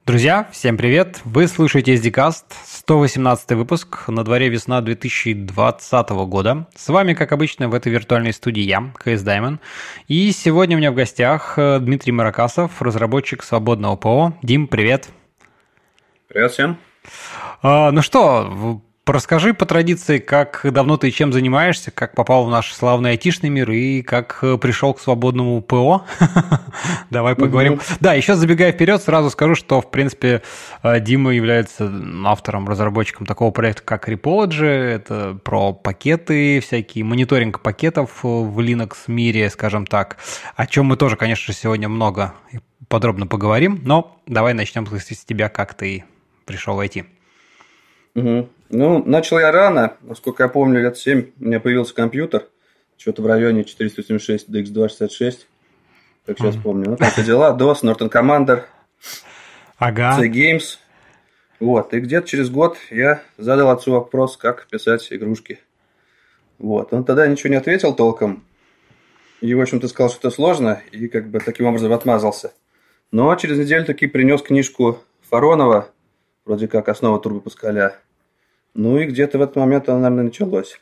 Друзья, всем привет! Вы слушаете SDCast, 118 выпуск, на дворе весна 2020 года. С вами, как обычно, в этой виртуальной студии я, CS Diamond. И сегодня у меня в гостях Дмитрий Маракасов, разработчик свободного ПО. Дим, привет! Привет всем! Ну что, расскажи по традиции, как давно ты чем занимаешься, как попал в наш славный айтишный мир и как пришел к свободному ПО. Давай поговорим. Да, еще забегая вперед, сразу скажу, что, в принципе, Дима является автором, разработчиком такого проекта, как Repology. Это про пакеты, всякие мониторинг пакетов в Linux мире, скажем так, о чем мы тоже, конечно же, сегодня много и подробно поговорим. Но давай начнем с тебя, как ты пришел в IT. Ну, начал я рано, насколько я помню, лет 7 у меня появился компьютер, что-то в районе 486 DX266, как сейчас помню. Ну, там все дела, DOS, Norton Commander, C-Games. Вот, и где-то через год я задал отцу вопрос, как писать игрушки. Вот, он тогда ничего не ответил толком, и, в общем-то, сказал, что это сложно, и как бы таким образом отмазался. Но через неделю таки принес книжку Фаронова, вроде как «Основа Турбо Паскаля». Ну и где-то в этот момент она, наверное, началась.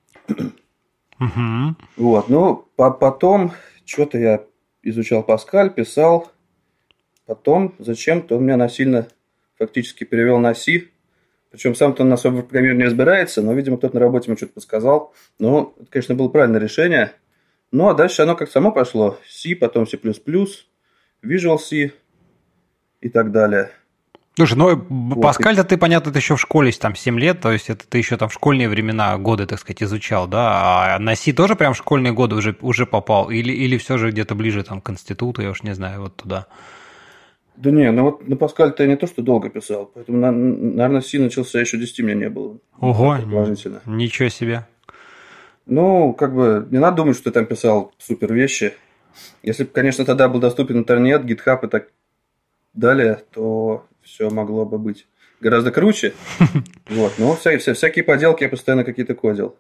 Вот, ну, потом что-то я изучал Паскаль, писал. Потом зачем-то он меня насильно фактически перевел на C. Причем сам-то он особо в программировании не разбирается, но, видимо, кто-то на работе ему что-то подсказал. Ну, это, конечно, было правильное решение. Ну, а дальше оно как само пошло. C, потом C++, Visual C и так далее. Слушай, ну Паскаль-то ты, понятно, ты еще в школе, там 7 лет, то есть это ты еще там в школьные времена, годы, так сказать, изучал, да? А на Си тоже прям в школьные годы уже попал? Или все же где-то ближе там к институту, я уж не знаю, вот туда? Да не, ну вот на Паскаль-то я не то, что долго писал, поэтому, наверное, Си начался еще 10 у меня не было. Ого, ничего себе. Ну, как бы, не надо думать, что я там писал супер вещи. Если бы, конечно, тогда был доступен интернет, GitHub и так далее, то все могло бы быть гораздо круче. Вот, но всякие поделки я постоянно какие-то кодил.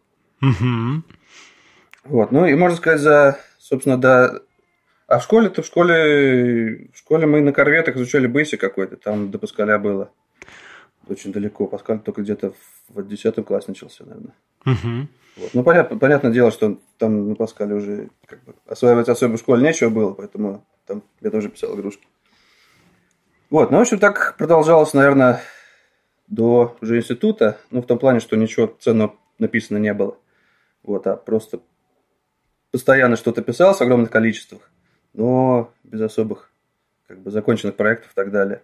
Вот, ну и можно сказать, собственно, да. А в школе мы на корветах изучали Basic какой-то, там до Паскаля было очень далеко. Паскаль только где-то в 10 классе начался, наверное. Вот. Ну, понятное дело, что там на Паскале уже как бы осваивать особо в школе нечего было, поэтому там я тоже писал игрушки. Вот, ну, в общем, так продолжалось, наверное, до уже института, ну, в том плане, что ничего ценного написано не было. Вот, а просто постоянно что-то писал в огромных количествах, но без особых, как бы, законченных проектов и так далее.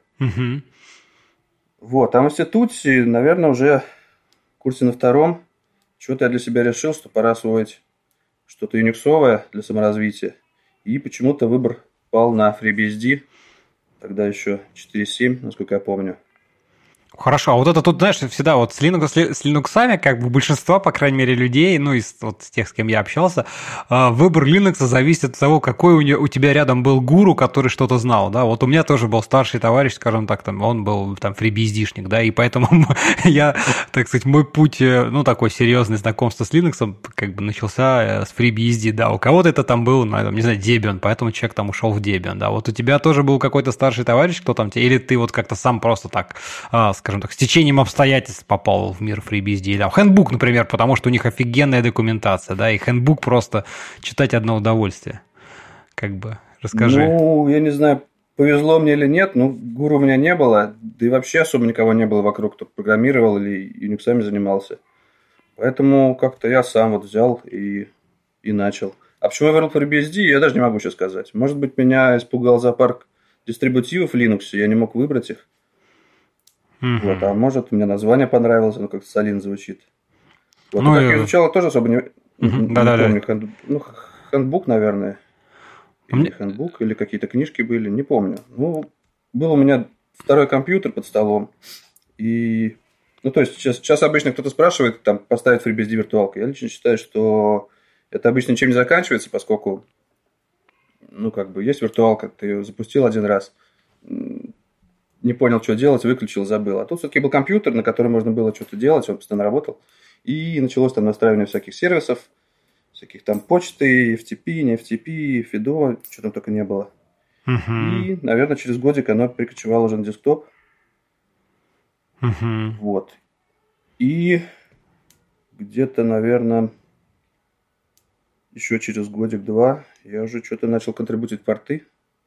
Вот, а в институте, наверное, уже в курсе на втором, что-то я для себя решил, что пора освоить что-то юниксовое для саморазвития, и почему-то выбор пал на FreeBSD, тогда еще 4.7, насколько я помню. Хорошо, а вот это тут, знаешь, всегда вот с Linux, как бы большинство, по крайней мере, людей, ну, из вот тех, с кем я общался, выбор Linux зависит от того, какой у тебя рядом был гуру, который что-то знал, да, вот у меня тоже был старший товарищ, скажем так, там, он был там FreeBSD-шник, да, и поэтому я, так сказать, мой путь, ну, такой серьезный знакомство с Linux как бы начался с FreeBSD, да, у кого-то это там был, не знаю, Debian, поэтому человек там ушел в Debian, да, вот у тебя тоже был какой-то старший товарищ, кто там тебе, или ты вот как-то сам просто так, скажем так, с течением обстоятельств попал в мир FreeBSD. Или Handbook, например, потому что у них офигенная документация, да, и Handbook просто читать одно удовольствие. Как бы, расскажи. Ну, я не знаю, повезло мне или нет, но гуру у меня не было, да и вообще особо никого не было вокруг, кто программировал или юниксами занимался. Поэтому как-то я сам вот взял и начал. А почему я выбрал FreeBSD, я даже не могу сейчас сказать. Может быть, меня испугал зоопарк дистрибутивов в Linux, я не мог выбрать их. Вот, а может, мне название понравилось, оно как-то солидно звучит. Вот, ну, я изучал, тоже особо не помню. Ну, Handbook, наверное. Или Handbook, или какие-то книжки были, не помню. Ну, был у меня второй компьютер под столом. И, ну, то есть, сейчас обычно кто-то спрашивает, там, поставить FreeBSD виртуалку. Я лично считаю, что это обычно ничем не заканчивается, поскольку, ну, как бы, есть виртуалка, ты ее запустил один раз, не понял, что делать, выключил, забыл. А тут все-таки был компьютер, на котором можно было что-то делать, он постоянно работал. И началось там настраивание всяких сервисов, всяких там почты, FTP, не FTP, FIDO, что там только не было. Угу. И, наверное, через годик оно перекочевало уже на десктоп. Угу. Вот. И где-то, наверное, еще через годик-два я уже что-то начал контрибутить порты.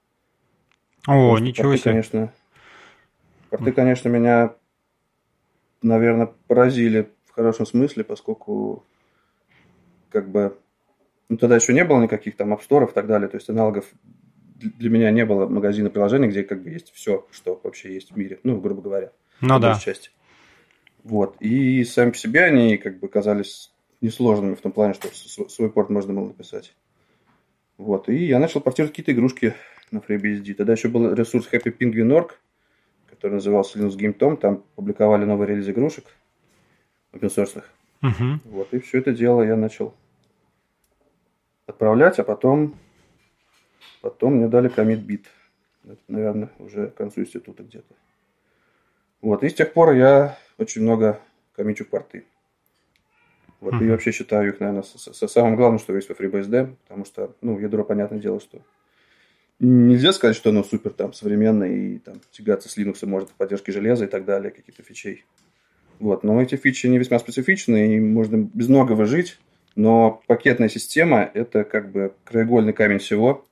Потому О, что ничего себе. порты, конечно, меня, наверное, поразили в хорошем смысле, поскольку как бы ну, тогда еще не было никаких там апсторов и так далее, то есть аналогов для меня не было магазина приложений, где как бы есть все, что вообще есть в мире, ну, грубо говоря, Ну по большей да. части. Вот. И сами по себе они как бы казались несложными в том плане, что свой порт можно было написать. Вот. И я начал портировать какие-то игрушки на FreeBSD. Тогда еще был ресурс HappyPenguin.org, который назывался Linux Game Tom. Там публиковали новый релиз игрушек open-source. Угу. Вот. И все это дело я начал отправлять, а потом мне дали commit-bit. Это, наверное, уже к концу института где-то. Вот. И с тех пор я очень много коммичу порты. Вот. И Угу. вообще считаю их, наверное, самым главным, что есть во FreeBSD, потому что, ну, ядро, понятное дело, что нельзя сказать, что оно супер там современное и там тягаться с Linux может в поддержке железа и так далее, каких-то фичей. Вот. Но эти фичи не весьма специфичны, и можно без многого жить. Но пакетная система – это как бы краеугольный камень всего.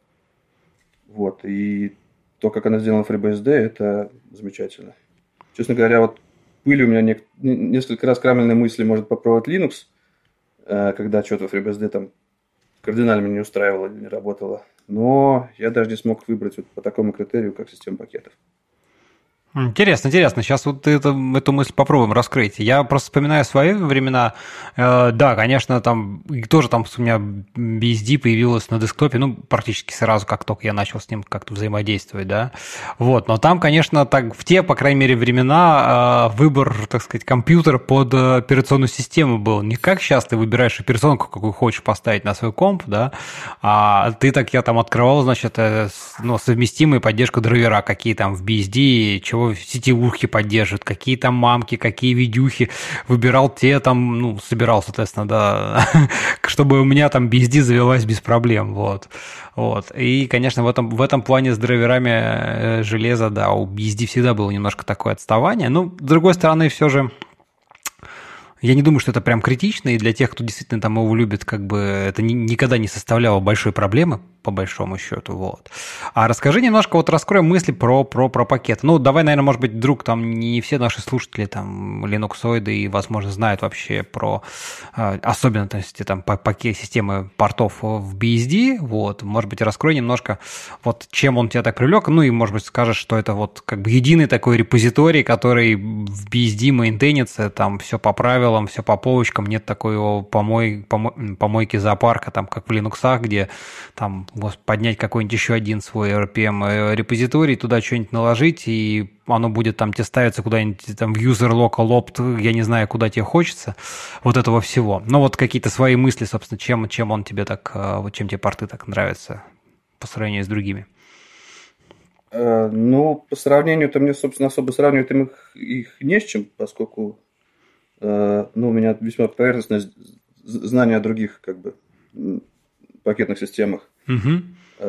Вот. И то, как она сделана в FreeBSD, это замечательно. Честно говоря, вот были у меня несколько раз крамольные мысли, может попробовать Linux, когда что-то в FreeBSD там кардинально меня не устраивало или не работало. Но я даже не смог выбрать вот по такому критерию, как система пакетов. Интересно, интересно. Сейчас вот эту мысль попробуем раскрыть. Я просто вспоминаю свои времена. Да, конечно, там тоже там у меня BSD появилось на десктопе, ну, практически сразу, как только я начал с ним как-то взаимодействовать, да. Вот, но там, конечно, так в те, по крайней мере, времена выбор, так сказать, компьютера под операционную систему был. Не как сейчас ты выбираешь операционку, какую хочешь поставить на свой комп, да, а ты так, я там открывал, значит, ну, совместимые поддержку драйвера, какие там в BSD, чего сетевухи поддерживают, какие там мамки, какие видюхи, выбирал те там, ну, собирал, соответственно, да, чтобы у меня там BSD завелась без проблем, вот. Вот. И, конечно, в этом плане с драйверами железа, да, у BSD всегда было немножко такое отставание. Ну, с другой стороны, все же я не думаю, что это прям критично, и для тех, кто действительно там его любит, как бы это никогда не составляло большой проблемы, по большому счету, вот. А расскажи немножко, вот раскроем мысли про пакеты. Ну, давай, наверное, может быть, вдруг там не все наши слушатели там линуксоиды и, возможно, знают вообще про особенности там системы портов в BSD, вот. Может быть, раскрой немножко, вот чем он тебя так привлек, ну и, может быть, скажешь, что это вот как бы единый такой репозиторий, который в BSD мейнтейнится, там все по правилам, все по полочкам, нет такой его помойки зоопарка, там, как в Linux, где там поднять какой-нибудь еще один свой RPM репозиторий, туда что-нибудь наложить, и оно будет там тебе ставиться куда-нибудь там в user local opt, я не знаю, куда тебе хочется, вот этого всего. Но вот какие-то свои мысли, собственно, чем он тебе так, вот чем тебе порты так нравятся по сравнению с другими. Ну, по сравнению-то мне, собственно, особо сравнивать их не с чем, поскольку ну, у меня весьма поверхностное знание о других как бы пакетных системах. Угу.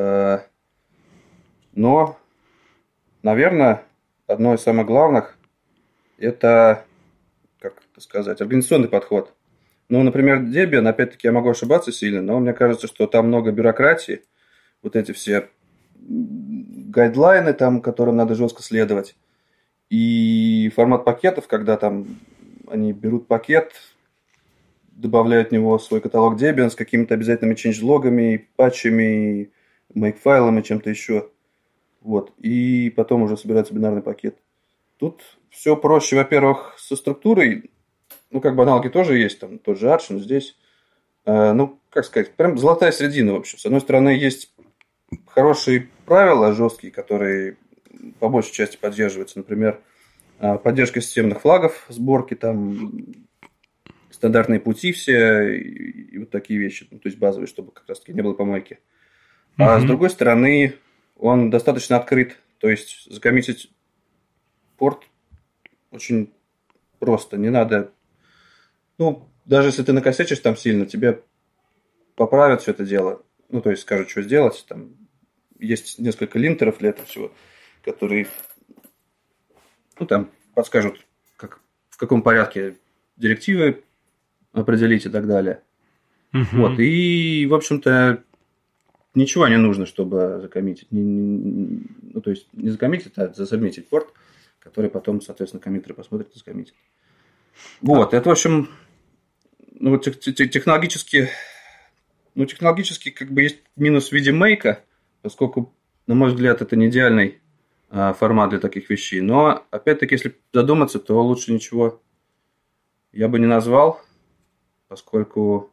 Но, наверное, одно из самых главных – это, как это сказать, организационный подход. Ну, например, Debian, опять-таки, я могу ошибаться сильно, но мне кажется, что там много бюрократии, вот эти все гайдлайны, там, которым надо жестко следовать, и формат пакетов, когда там они берут пакет, добавляют в него свой каталог Debian с какими-то обязательными changelog'ами, патчами, make-файлами и чем-то еще. Вот. И потом уже собирается бинарный пакет. Тут все проще, во-первых, со структурой. Ну, как бы аналоги тоже есть, там тот же Arch, но здесь, ну, как сказать, прям золотая середина, в общем. С одной стороны, есть хорошие правила жесткие, которые по большей части поддерживаются. Например, поддержка системных флагов, сборки, там, стандартные пути все и вот такие вещи. Ну, то есть базовые, чтобы как раз-таки не было помойки. А с другой стороны, он достаточно открыт. То есть закоммитить порт очень просто. Не надо... Ну, даже если ты накосячишь там сильно, тебе поправят все это дело. Ну, то есть скажут, что сделать. Там, есть несколько линтеров для этого всего, которые, ну, там подскажут, как, в каком порядке директивы определить и так далее. Вот, и, в общем-то, ничего не нужно, чтобы закоммитить. Ну, то есть, не закоммитить, а засобмитить порт, который потом, соответственно, коммитеры посмотрят и закоммитят. Вот, это, в общем, ну, вот технологически как бы есть минус в виде мейка, поскольку, на мой взгляд, это не идеальный формат для таких вещей. Но, опять-таки, если задуматься, то лучше ничего я бы не назвал, поскольку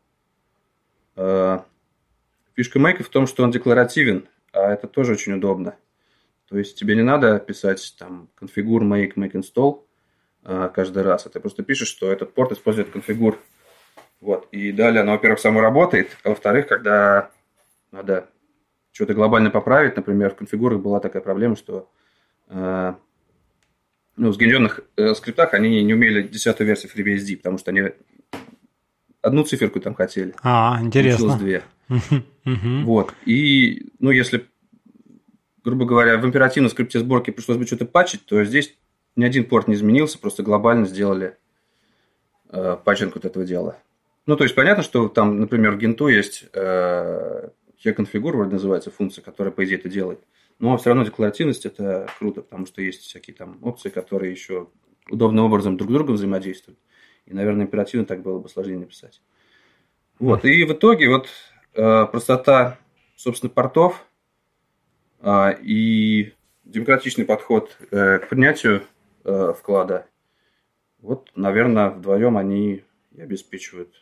фишка мейка в том, что он декларативен, а это тоже очень удобно. То есть тебе не надо писать там configure make install каждый раз, а ты просто пишешь, что этот порт использует configure. Вот. И далее оно, во-первых, само работает, а во-вторых, когда надо что-то глобально поправить, например, в конфигурах была такая проблема, что в сгенеренных скриптах они не умели 10-ю версию FreeBSD, потому что они одну циферку там хотели. Интересно. Получилось 2. Вот. И, ну, если, грубо говоря, в императивной скрипте сборки пришлось бы что-то патчить, то здесь ни один порт не изменился, просто глобально сделали патчинг вот этого дела. Ну, то есть, понятно, что там, например, в генту есть configure, вроде называется функция, которая, по идее, это делает. Но все равно декларативность – это круто, потому что есть всякие там опции, которые еще удобным образом друг с другом взаимодействуют. И, наверное, императивно так было бы сложнее написать. Вот. И в итоге вот простота, собственно, портов и демократичный подход к принятию вклада, вот, наверное, вдвоем они и обеспечивают,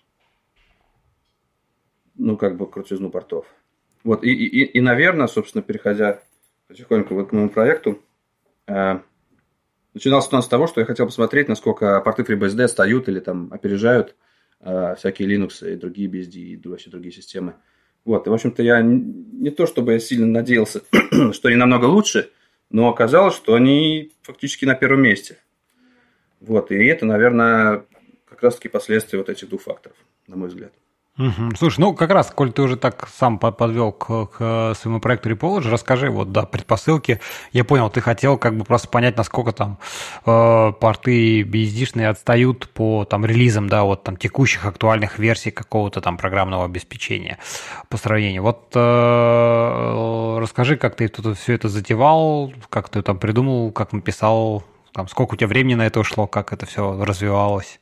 ну, как бы, крутизну портов. Вот. И, наверное, собственно, переходя потихоньку вот к моему проекту, начиналось у нас с того, что я хотел посмотреть, насколько порты FreeBSD отстают или там опережают всякие Linux и другие BSD и вообще другие системы. Вот. И, в общем-то, я не то, чтобы я сильно надеялся, что они намного лучше, но оказалось, что они фактически на первом месте. Вот. И это, наверное, как раз-таки последствия вот этих двух факторов, на мой взгляд. Слушай, ну как раз, коль ты уже так сам подвел к своему проекту Repology, расскажи вот, да, предпосылки. Я понял, ты хотел как бы просто понять, насколько там порты BSD-шные отстают по там релизам, да, вот там текущих актуальных версий какого-то там программного обеспечения по сравнению. Вот расскажи, как ты тут все это затевал, как ты там придумал, как написал, там, сколько у тебя времени на это ушло, как это все развивалось.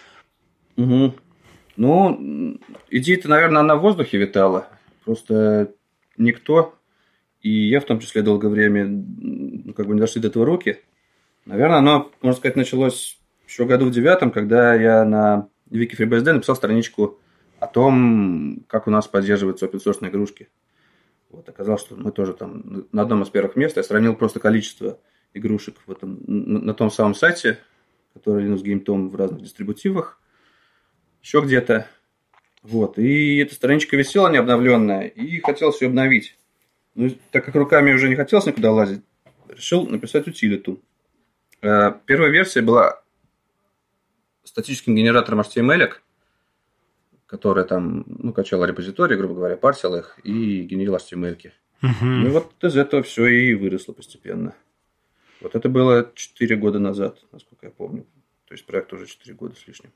Ну, идея-то, наверное, она в воздухе витала. Просто никто, и я в том числе долгое время, как бы не дошли до этого руки. Наверное, оно, можно сказать, началось еще году в 9, когда я на Wiki FreeBSD написал страничку о том, как у нас поддерживаются open-source игрушки. Вот, оказалось, что мы тоже там на одном из первых мест. Я сравнил просто количество игрушек в этом, на том самом сайте, который Linux Game Tom в разных дистрибутивах. Еще где-то. Вот. И эта страничка висела необновленная, и хотелось ее обновить. Ну, так как руками уже не хотелось никуда лазить, решил написать утилиту. Первая версия была статическим генератором HTML, которая там, ну, качала репозитории, грубо говоря, парсила их и генерила HTML. Ну, и вот из этого все и выросло постепенно. Вот это было 4 года назад, насколько я помню. То есть проект уже 4 года с лишним.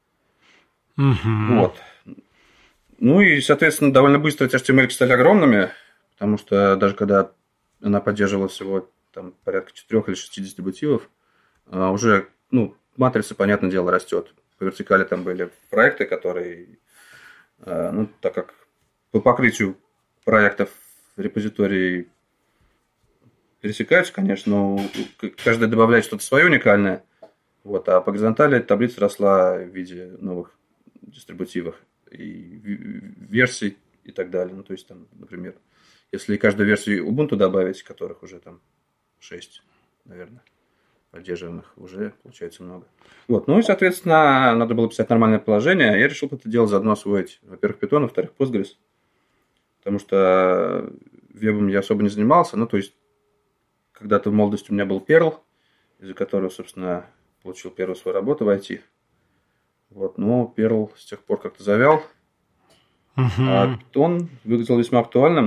Вот. Ну и, соответственно, довольно быстро эти HTML стали огромными, потому что даже когда она поддерживала всего там порядка 4 или 6 дистрибутивов, уже, ну, матрица, понятное дело, растет. По вертикали там были проекты, которые, ну, так как по покрытию проектов репозитории пересекаются, конечно, но каждый добавляет что-то свое уникальное. Вот, а по горизонтали таблица росла в виде новых дистрибутивах и версий и так далее. Ну, то есть, там, например, если каждую версию Ubuntu добавить, которых уже там 6, наверное, поддерживаемых, уже получается много. Вот. Ну и, соответственно, надо было писать нормальное приложение. Я решил это дело заодно освоить, во-первых, Python, во-вторых, Postgres. Потому что вебом я особо не занимался. Ну, то есть, когда-то в молодости у меня был Perl, из-за которого, собственно, получил первую свою работу в IT. Вот, но Perl с тех пор как-то завял. А Python выглядел весьма актуальным.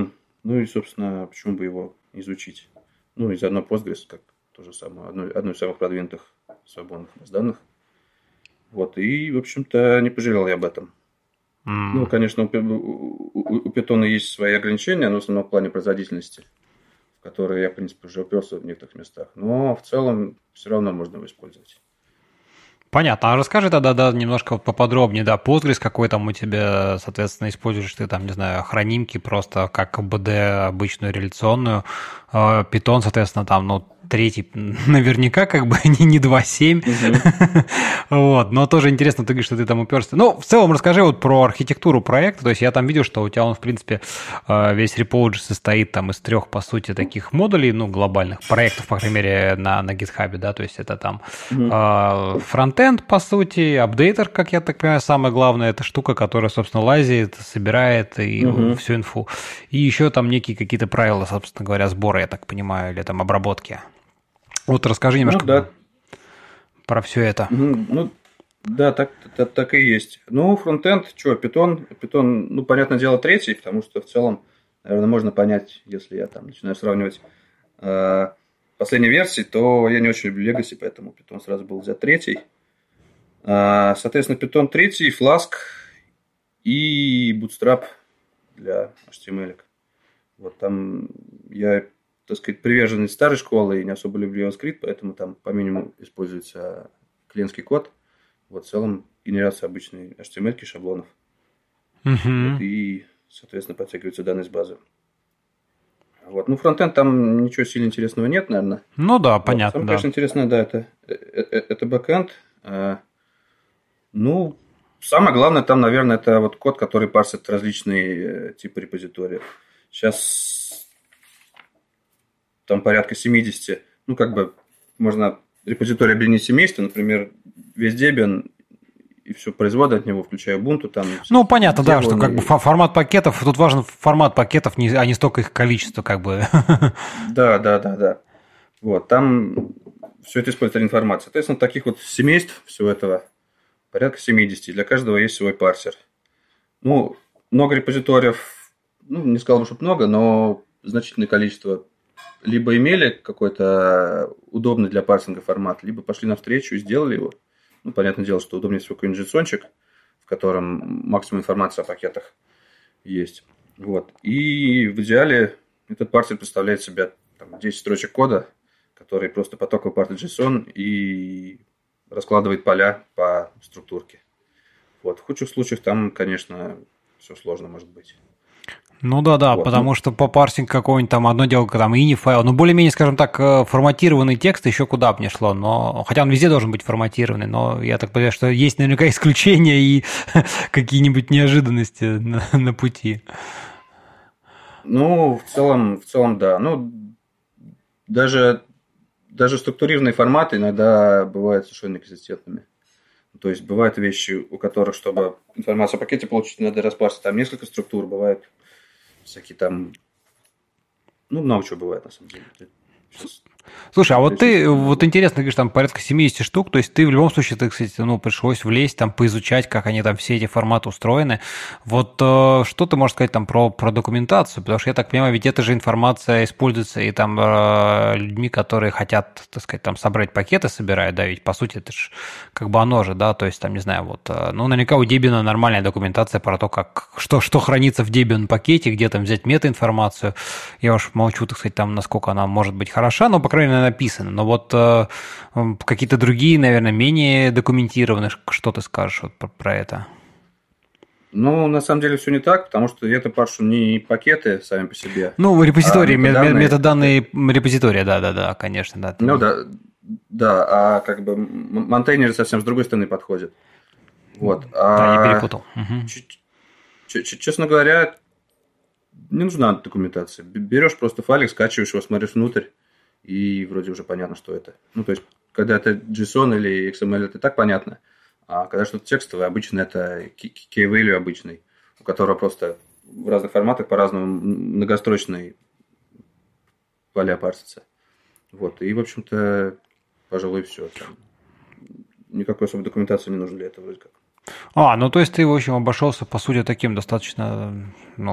Ну и, собственно, почему бы его не изучить? Ну и заодно Postgres, как то же самое, одно из самых продвинутых свободных баз данных. Вот, и, в общем-то, не пожалел я об этом. Ну, конечно, у Python есть свои ограничения, но в основном в плане производительности, в которые я, в принципе, уже уперся в некоторых местах. Но в целом все равно можно его использовать. Понятно. А расскажи тогда, да, немножко поподробнее, да, Postgres какой там у тебя, соответственно, используешь ты там, не знаю, хранимки просто как BD обычную реляционную, Python, соответственно, там, ну, третий наверняка как бы не 2.7, вот, но тоже интересно, ты говоришь, что ты там уперся. Ну, в целом расскажи вот про архитектуру проекта, то есть я там видел, что у тебя он, в принципе, весь репозиторий состоит там из 3, по сути, таких модулей, ну, глобальных проектов, по крайней мере, на GitHub, да, то есть это там фронтенд, по сути, апдейтер, как я так понимаю, самое главное, это штука, которая, собственно, лазит, собирает и всю инфу. И еще там некие какие-то правила, собственно говоря, сбора, я так понимаю, или там обработки. Вот расскажи немножко про все это. Ну, да, так и есть. Ну, фронтенд, что, Python, ну, понятное дело, третий, потому что в целом, наверное, можно понять, если я там начинаю сравнивать последние версии, то я не очень люблю Legacy, поэтому Python сразу был взят третий. Соответственно, Python третий, Flask и Bootstrap для HTML. Вот там я, так сказать, приверженец старой школы и не особо люблю JavaScript, поэтому там по минимуму используется клиентский код. Вот в целом генерация обычной HTML шаблонов. Вот, и, соответственно, подтягиваются данные с базы. Вот. Ну, фронтенд там ничего сильно интересного нет, наверное. Ну да, понятно. Самое, конечно, интересное, да, это бэкэнд. Ну, самое главное там, наверное, это вот код, который парсит различные типы репозиториев. Сейчас там порядка 70. Ну, как бы можно репозиторий объединить в семейство, например, весь Debian и все производы от него, включая Ubuntu. Там, ну, понятно, да, что как бы формат пакетов, тут важен формат пакетов, а не столько их количество, как бы. Да. Вот, там все это используется информация. Соответственно, таких вот семейств всего этого порядка 70. Для каждого есть свой парсер. Ну, много репозиториев, ну, не сказал бы, что много, но значительное количество либо имели какой-то удобный для парсинга формат, либо пошли навстречу и сделали его. Ну, понятное дело, что удобнее всего какой-нибудь JSON-чик, в котором максимум информации о пакетах есть. Вот. И в идеале этот парсер представляет себя там, 10 строчек кода, который просто потоково парсит JSON и раскладывает поля по структурке. Вот. В худших случаях там, конечно, все сложно может быть. Ну да, вот, потому что по парсинг какой-нибудь там одно дело, там ini файл, ну более-менее, скажем так, форматированный текст еще куда бы ни шло, но хотя он везде должен быть форматированный, но я так понимаю, что есть наверняка исключения и какие-нибудь неожиданности на пути. Ну, в целом, да. Ну, даже структурированные форматы иногда бывают совершенно неконсистентными. То есть бывают вещи, у которых, чтобы информацию о пакете получить, надо распарсить там несколько структур, бывает всякие там, ну, много чего бывает, на самом деле. Слушай, а вот ты, вот интересно, говоришь, там порядка 70 штук, то есть ты в любом случае, ты, кстати, ну, пришлось влезть, там, поизучать, как они там все эти форматы устроены. Вот что ты можешь сказать там про документацию? Потому что я так понимаю, ведь эта же информация используется и там людьми, которые хотят, так сказать, там собрать пакеты, собирают, да, ведь по сути это же как бы оно же, да, то есть там, не знаю, вот, ну, наверняка у Debian нормальная документация про то, как, что хранится в Debian пакете, где там взять метаинформацию. Я уж молчу, так сказать, там, насколько она может быть хороша, но, по крайней мере, написано. Но вот какие-то другие, наверное, менее документированные, что ты скажешь вот про это? Ну, на самом деле все не так, потому что это паршу не пакеты сами по себе. Ну, репозитории, метаданные репозитория, да, конечно, да. Ну, да, а как бы монтейнеры совсем с другой стороны подходят. Вот. Да, не перепутал. Честно говоря, не нужна документация. Берешь просто файлик, скачиваешь его, смотришь внутрь, и вроде уже понятно, что это. Ну, то есть, когда это JSON или XML, это так понятно. А когда что-то текстовое, обычно это key-value обычный, у которого просто в разных форматах по-разному многострочные поля парсятся. Вот. И, в общем-то, пожалуй, все. Там никакой особой документации не нужно для этого вроде как. Ну, то есть ты, в общем, обошелся, по сути, таким достаточно, ну,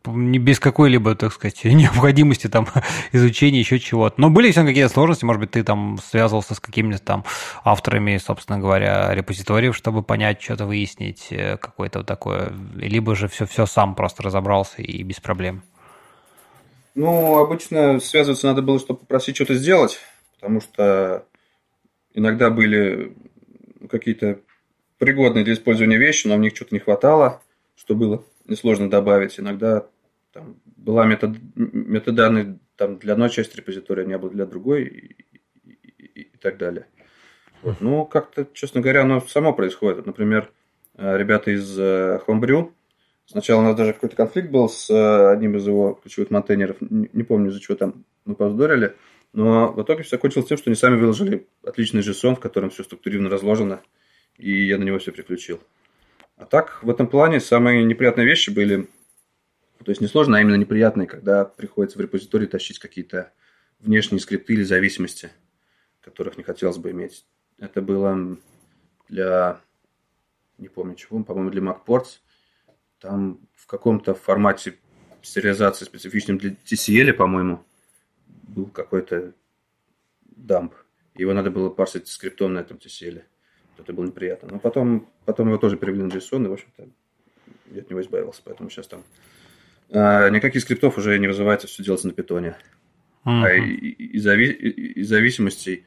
не без какой-либо, так сказать, необходимости там изучения еще чего-то. Но были все какие-то сложности, может быть, ты там связывался с какими-то там авторами, собственно говоря, репозиториев, чтобы понять, что-то выяснить, какое-то вот такое, либо же все сам просто разобрался и без проблем. Ну, обычно связываться надо было, чтобы попросить что-то сделать, потому что иногда были какие-то пригодные для использования вещи, но в них что-то не хватало, что было несложно добавить. Иногда там была метаданные там, для одной части репозитория, не было для другой и так далее. Вот. Ну, как-то, честно говоря, оно само происходит. Например, ребята из Homebrew, сначала у нас даже какой-то конфликт был с одним из его ключевых монтейнеров, не помню, из-за чего там мы повздорили, но в итоге все закончилось тем, что они сами выложили отличный JSON, в котором все структурированно разложено, и я на него все переключил. А так, в этом плане самые неприятные вещи были, то есть не сложно, а именно неприятные, когда приходится в репозитории тащить какие-то внешние скрипты или зависимости, которых не хотелось бы иметь. Это было для, не помню чего, по-моему, для MacPorts. Там в каком-то формате сериализации специфичном для TCL, по-моему, был какой-то дамп. Его надо было парсить скриптом на этом TCL. Это было неприятно. Но потом его тоже перевели на JSON, и, в общем-то, я от него избавился. Поэтому сейчас там никаких скриптов уже не вызывается, все делается на питоне. А из зависимостей,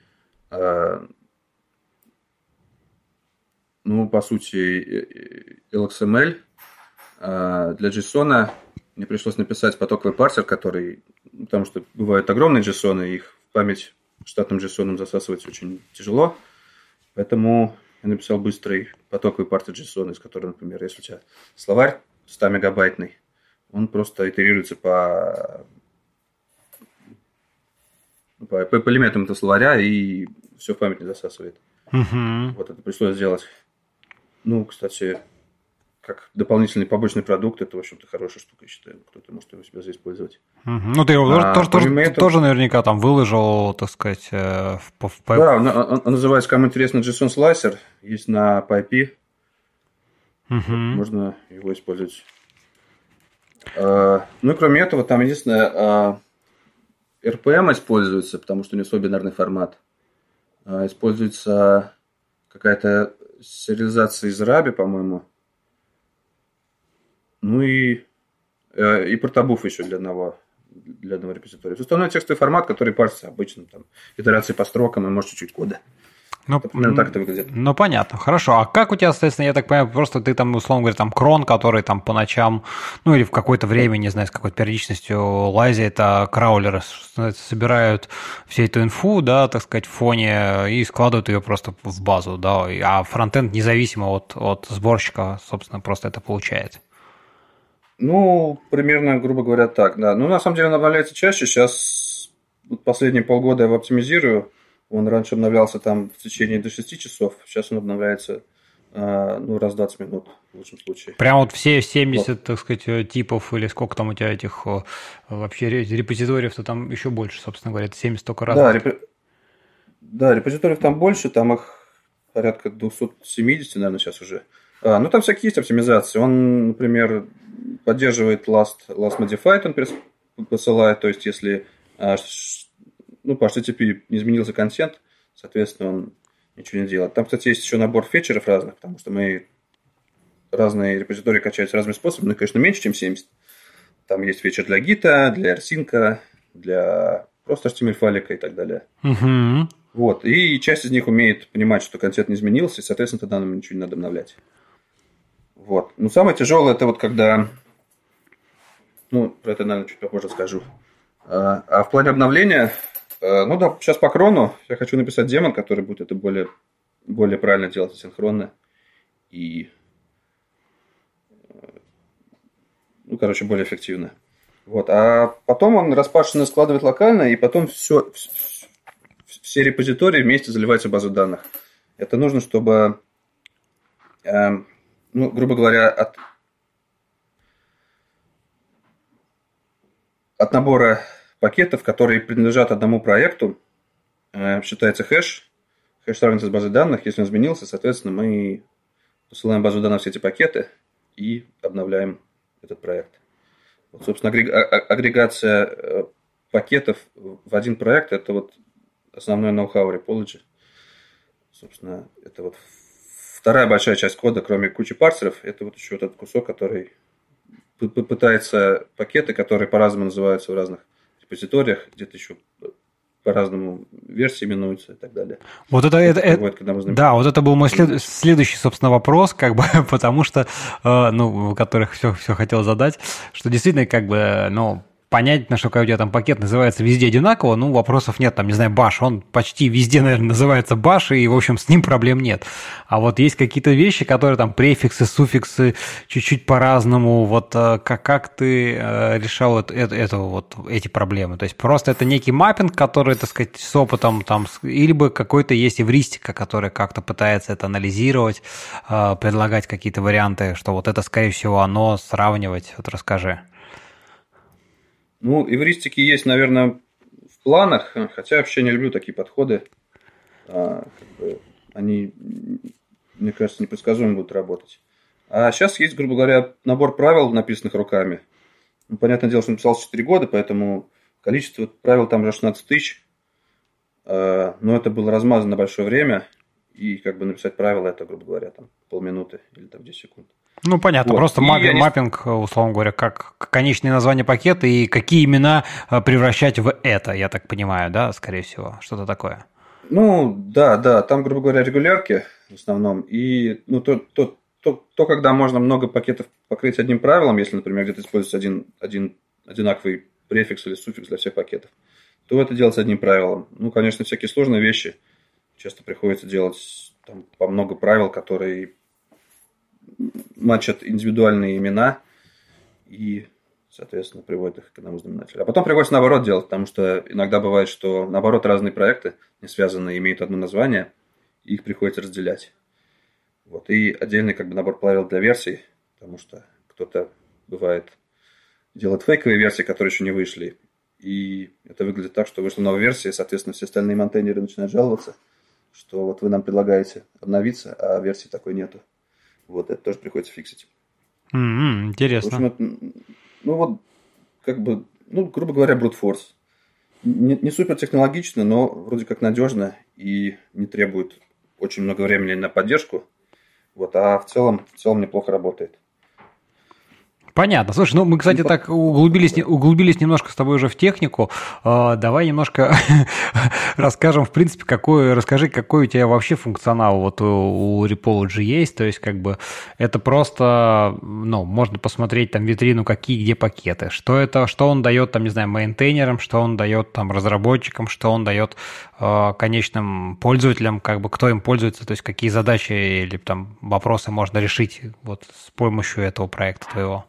ну, по сути, LXML для JSON мне пришлось написать потоковый парсер, который, потому что бывают огромные JSON, и их в память штатным JSON засасывать очень тяжело. Поэтому я написал быстрый потоковый парсер JSON, из которого, например, если у тебя словарь 100-мегабайтный, он просто итерируется по элементам этого словаря и все в память не засасывает. Вот это пришлось сделать. Ну, кстати, как дополнительный побочный продукт, это, в общем-то, хорошая штука, я считаю. Кто-то может его себя использовать. Ну, ты его тоже наверняка там выложил, так сказать, в Да, он называется, кому интересно, JSON Slicer. Есть на PyP. Можно его использовать. Ну, и кроме этого, там единственное, RPM используется, потому что у него свой бинарный формат. Используется какая-то сериализация из Ruby, по-моему. Ну и портобуф еще для одного репозитория. Остальной текстовый формат, который парсится обычно, там, итерации по строкам и, может, чуть-чуть кода. Ну, так это выглядит. Ну, понятно, хорошо. А как у тебя, соответственно, я так понимаю, просто ты там, условно говоря, там крон, который там по ночам, ну, или в какое-то время, не знаю, с какой-то периодичностью лазит, а краулеры собирают всю эту инфу, да, так сказать, в фоне и складывают ее просто в базу, да, а фронтенд независимо от сборщика, собственно, просто это получает. Ну, примерно, грубо говоря, так, да. Ну, на самом деле, он обновляется чаще. Сейчас последние полгода я его оптимизирую. Он раньше обновлялся там в течение до 6 часов. Сейчас он обновляется раз в 20 минут в лучшем случае. Прям вот все 70, вот, так сказать, типов или сколько там у тебя этих вообще репозиториев-то там еще больше, собственно говоря, это 70 только раз. Да, репозиториев там больше, там их порядка 270, наверное, сейчас уже. Ну, там всякие есть оптимизации. Он, например, поддерживает last modified, он посылает, то есть если по HTTP не изменился контент, соответственно, он ничего не делает. Там, кстати, есть еще набор фетчеров разных, потому что мы разные репозитории качаются разными способами, но, конечно, меньше, чем 70. Там есть фетчер для гита, для rsync, для просто HTML-файлика и так далее. Вот. И часть из них умеет понимать, что контент не изменился, и, соответственно, тогда нам ничего не надо обновлять. Вот. Но самое тяжелое, это вот когда... Ну, про это, наверное, чуть попозже скажу. А в плане обновления... Ну да, сейчас по крону я хочу написать демон, который будет это более правильно делать асинхронно. И... Ну, короче, более эффективно. Вот. А потом он распашенно складывает локально, и потом все репозитории вместе заливаются в базу данных. Это нужно, чтобы... грубо говоря, от набора пакетов, которые принадлежат одному проекту, считается хэш сравнится с базой данных. Если он изменился, соответственно, мы посылаем в базу данных все эти пакеты и обновляем этот проект. Вот, собственно, агрегация пакетов в один проект – это вот основной ноу-хау Repology. Собственно, это вот вторая большая часть кода, кроме кучи парсеров, это вот еще вот этот кусок, который пытается пакеты, которые по-разному называются в разных репозиториях, где-то еще по-разному версии именуются и так далее. Вот да, вот это был мой следующий, собственно, вопрос, как бы, потому что, которых все хотел задать, что действительно, как бы, понять, на что у тебя там пакет называется везде одинаково, вопросов нет. Там, не знаю, Bash, он почти везде, наверное, называется Bash, и, в общем, с ним проблем нет. А вот есть какие-то вещи, которые там префиксы, суффиксы чуть-чуть по-разному. Вот как ты решал эти проблемы? То есть просто это некий маппинг, который, так сказать, с опытом там, или бы какой-то есть эвристика, которая как-то пытается это анализировать, предлагать какие-то варианты, что вот это, скорее всего, оно сравнивать. Вот расскажи. Эвристики есть, наверное, в планах, хотя вообще не люблю такие подходы. Они, мне кажется, непредсказуемо будут работать. А сейчас есть, грубо говоря, набор правил, написанных руками. Понятное дело, что написался 4 года, поэтому количество правил там уже 16 тысяч. Но это было размазано на большое время. И как бы написать правила, это, грубо говоря, там полминуты или там 10 секунд. Понятно, вот. Просто маппинг, условно говоря, как конечные названия пакета и какие имена превращать в это, я так понимаю, да, скорее всего, что-то такое. Да, там, грубо говоря, регулярки в основном, и когда можно много пакетов покрыть одним правилом, если, например, где-то используется один одинаковый префикс или суффикс для всех пакетов, то это делается одним правилом. Конечно, всякие сложные вещи часто приходится делать там, по много правил, которые матчат индивидуальные имена и, соответственно, приводят их к одному знаменателю. А потом приходится наоборот делать, потому что иногда бывает, что наоборот разные проекты, не связанные, имеют одно название, и их приходится разделять. Вот. И отдельный как бы набор правил для версий, потому что кто-то, бывает, делает фейковые версии, которые еще не вышли. И это выглядит так, что вышла новая версия, и, соответственно, все остальные монтейнеры начинают жаловаться, что вот вы нам предлагаете обновиться, а версии такой нету. Вот, это тоже приходится фиксить. Интересно. В общем, грубо говоря, brute force. Не супер технологично, но вроде как надежно и не требует очень много времени на поддержку. Вот, а в целом неплохо работает. Понятно. Слушай, мы, кстати, так углубились немножко с тобой уже в технику. Давай немножко расскажем, в принципе, расскажи, какой у тебя вообще функционал вот у Repology есть. То есть, как бы, это просто, можно посмотреть там витрину, где пакеты. Что он дает, там, не знаю, мейнтейнерам, что он дает там разработчикам, что он дает конечным пользователям, как бы, кто им пользуется, то есть, какие задачи или там вопросы можно решить вот с помощью этого проекта твоего.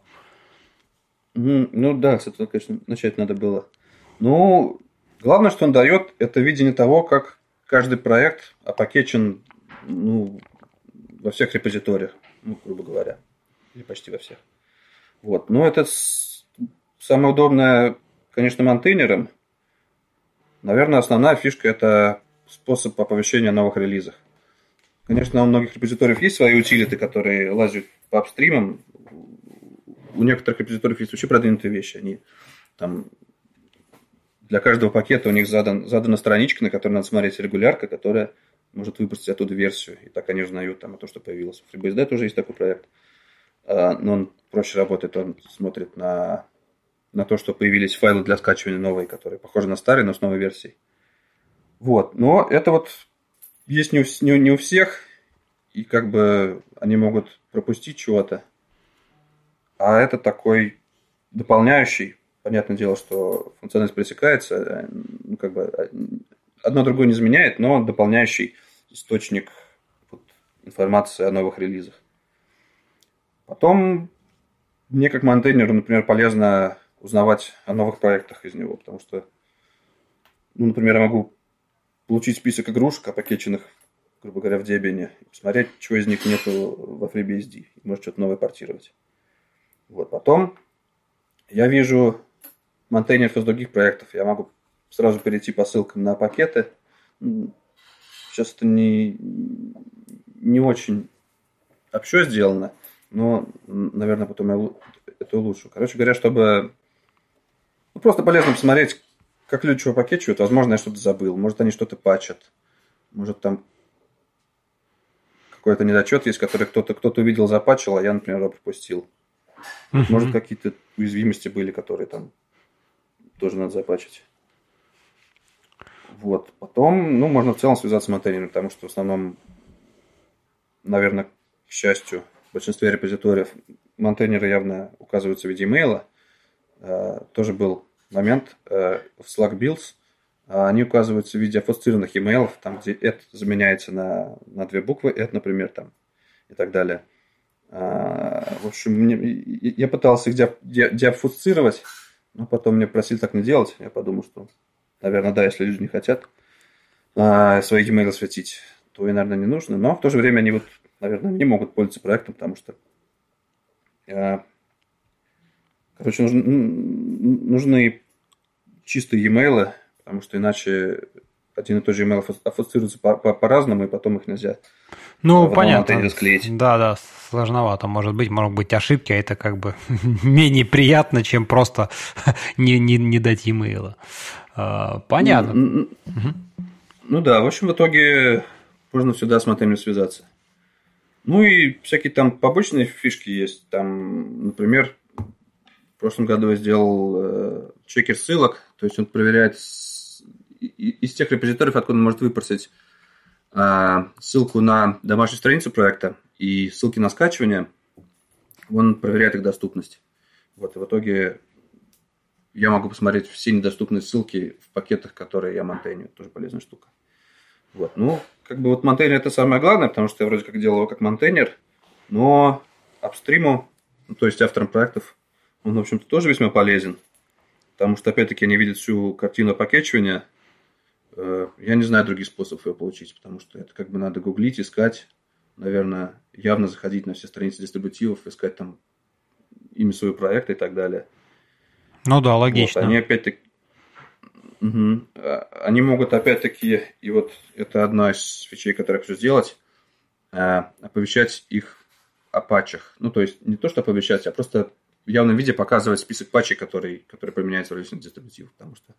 Да, с этого, конечно, начать надо было. Главное, что он дает, это видение того, как каждый проект опакечен во всех репозиториях, грубо говоря, или почти во всех. Вот. Это самое удобное, конечно, монтейнерам. Наверное, основная фишка – это способ оповещения о новых релизах. Конечно, у многих репозиториев есть свои утилиты, которые лазят по апстримам. У некоторых репозиториев есть вообще продвинутые вещи. Они там для каждого пакета у них задана страничка, на которой надо смотреть регулярка, которая может выпустить оттуда версию. И так они узнают там то, что появилось. В FreeBSD тоже есть такой проект. Но он проще работает, он смотрит на то, что появились файлы для скачивания новые, которые похожи на старые, но с новой версией. Вот. Но это вот есть не у всех, и как бы они могут пропустить чего-то. А это такой дополняющий, понятное дело, что функциональность пресекается, одно другое не изменяет, но дополняющий источник информации о новых релизах. Потом мне как монтейнеру, например, полезно узнавать о новых проектах из него, потому что, например, я могу получить список игрушек, опакеченных, грубо говоря, в Debian, и посмотреть, чего из них нету во FreeBSD, и может что-то новое портировать. Вот. Потом я вижу монтейнеров из других проектов. Я могу сразу перейти по ссылкам на пакеты. Сейчас это не очень общо сделано. но, наверное, потом я это улучшу. Короче говоря, чтобы... Ну, просто полезно посмотреть, как люди чего покетчивают. Возможно, я что-то забыл. Может, они что-то патчат. Может, там какой-то недочет есть, который кто-то увидел, запатчил, а я, например, его пропустил. Может, какие-то уязвимости были, которые там тоже надо запатчить. Вот. Потом, ну, можно в целом связаться с монтейнером, потому что в основном, наверное, к счастью, в большинстве репозиториев монтейнеры явно указываются в виде имейла. Тоже был момент в Slack Builds. Они указываются в виде ассоциированных имейлов, там, где это заменяется на две буквы, это, например, там, и так далее. В общем, я пытался их деобфусцировать, но потом мне просили так не делать. Я подумал, что, наверное, да, если люди не хотят свои e-mail светить, то и, наверное, не нужно. Но в то же время они, вот, наверное, не могут пользоваться проектом, потому что, короче, нужны чистые e-mail, потому что иначе один и тот же email ассоциируется по-разному, и потом их нельзя понятно. Склеить. Да, сложновато. Может быть ошибки, а это как бы менее приятно, чем просто не дать e-mail. Понятно. Ну да, в общем, в итоге можно всегда с мотелем связаться. Ну и всякие там побочные фишки есть. Там, например, в прошлом году я сделал чекер ссылок, то есть он проверяет из тех репозиториев, откуда он может выпросить ссылку на домашнюю страницу проекта и ссылки на скачивание, он проверяет их доступность. Вот, и в итоге я могу посмотреть все недоступные ссылки в пакетах, которые я монтейню. Тоже полезная штука. Вот, ну, как бы вот монтейнер это самое главное, потому что я вроде как делал его как монтейнер, но апстриму, ну, то есть авторам проектов, он, в общем-то, тоже весьма полезен, потому что, опять-таки, они видят всю картину пакетчивания. Я не знаю других способов его получить, потому что это как бы надо гуглить, искать, наверное, явно заходить на все страницы дистрибутивов, искать там имя своего проекта и так далее. Ну да, логично. Вот, они опять-таки... Угу. Они могут опять-таки, и вот это одна из фичей, которую я хочу сделать, оповещать их о патчах. Ну, то есть не то, что оповещать, а просто в явном виде показывать список патчей, которые применяются в различных дистрибутивах, потому что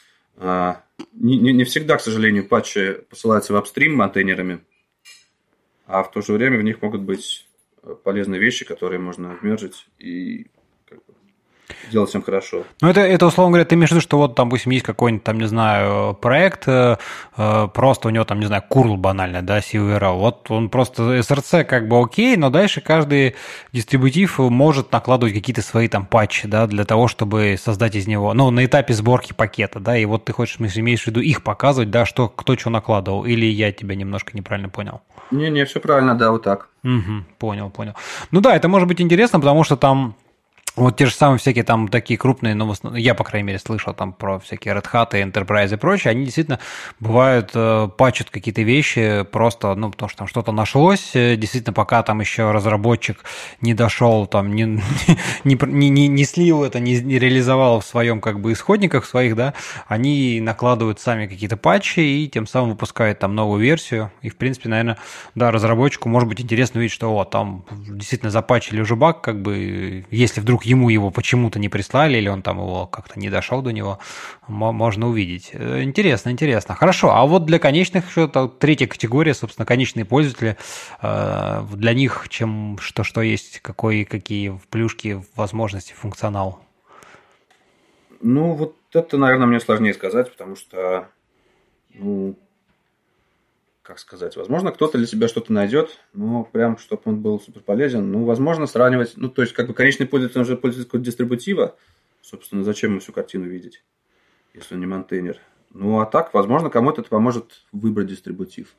не всегда, к сожалению, патчи посылаются в апстрим монтейнерами, а в то же время в них могут быть полезные вещи, которые можно мержить и делать всем хорошо. Ну, это, условно говоря, ты имеешь в виду, что вот, там, допустим, есть какой-нибудь, там, не знаю, проект, просто у него, там, не знаю, curl банально, да, CURL, вот он просто SRC как бы окей, но дальше каждый дистрибутив может накладывать какие-то свои там патчи, да, для того, чтобы создать из него, ну, на этапе сборки пакета, да, и вот ты хочешь, имеешь в виду их показывать, да, что, кто что накладывал, или я тебя немножко неправильно понял? Не, все правильно, да, вот так. Понял. Ну да, это может быть интересно, потому что там вот те же самые всякие там такие крупные, ну, я, по крайней мере, слышал там про всякие Red Hat и Enterprise и прочее, они действительно бывают, патчат какие-то вещи просто, ну, потому что там что-то нашлось, действительно, пока там еще разработчик не дошел, там, не слил это, не реализовал в своем, как бы, исходниках своих, да, они накладывают сами какие-то патчи и тем самым выпускают там новую версию, и, в принципе, наверное, да, разработчику может быть интересно видеть, что вот там действительно запатчили уже баг, как бы, если вдруг ему его почему-то не прислали, или он там его как-то не дошел до него, можно увидеть. Интересно. Хорошо, а вот для конечных, третья категория, собственно, конечные пользователи, для них что есть, какие плюшки, возможности, функционал? Ну, вот это, наверное, мне сложнее сказать, потому что, ну, как сказать, возможно, кто-то для себя что-то найдет, но прям, чтобы он был супер полезен, ну, возможно, сравнивать, ну, то есть, как бы, конечный пользователь уже пользуется какого-то дистрибутива, собственно, зачем ему всю картину видеть, если он не монтейнер. Ну, а так, возможно, кому-то это поможет выбрать дистрибутив.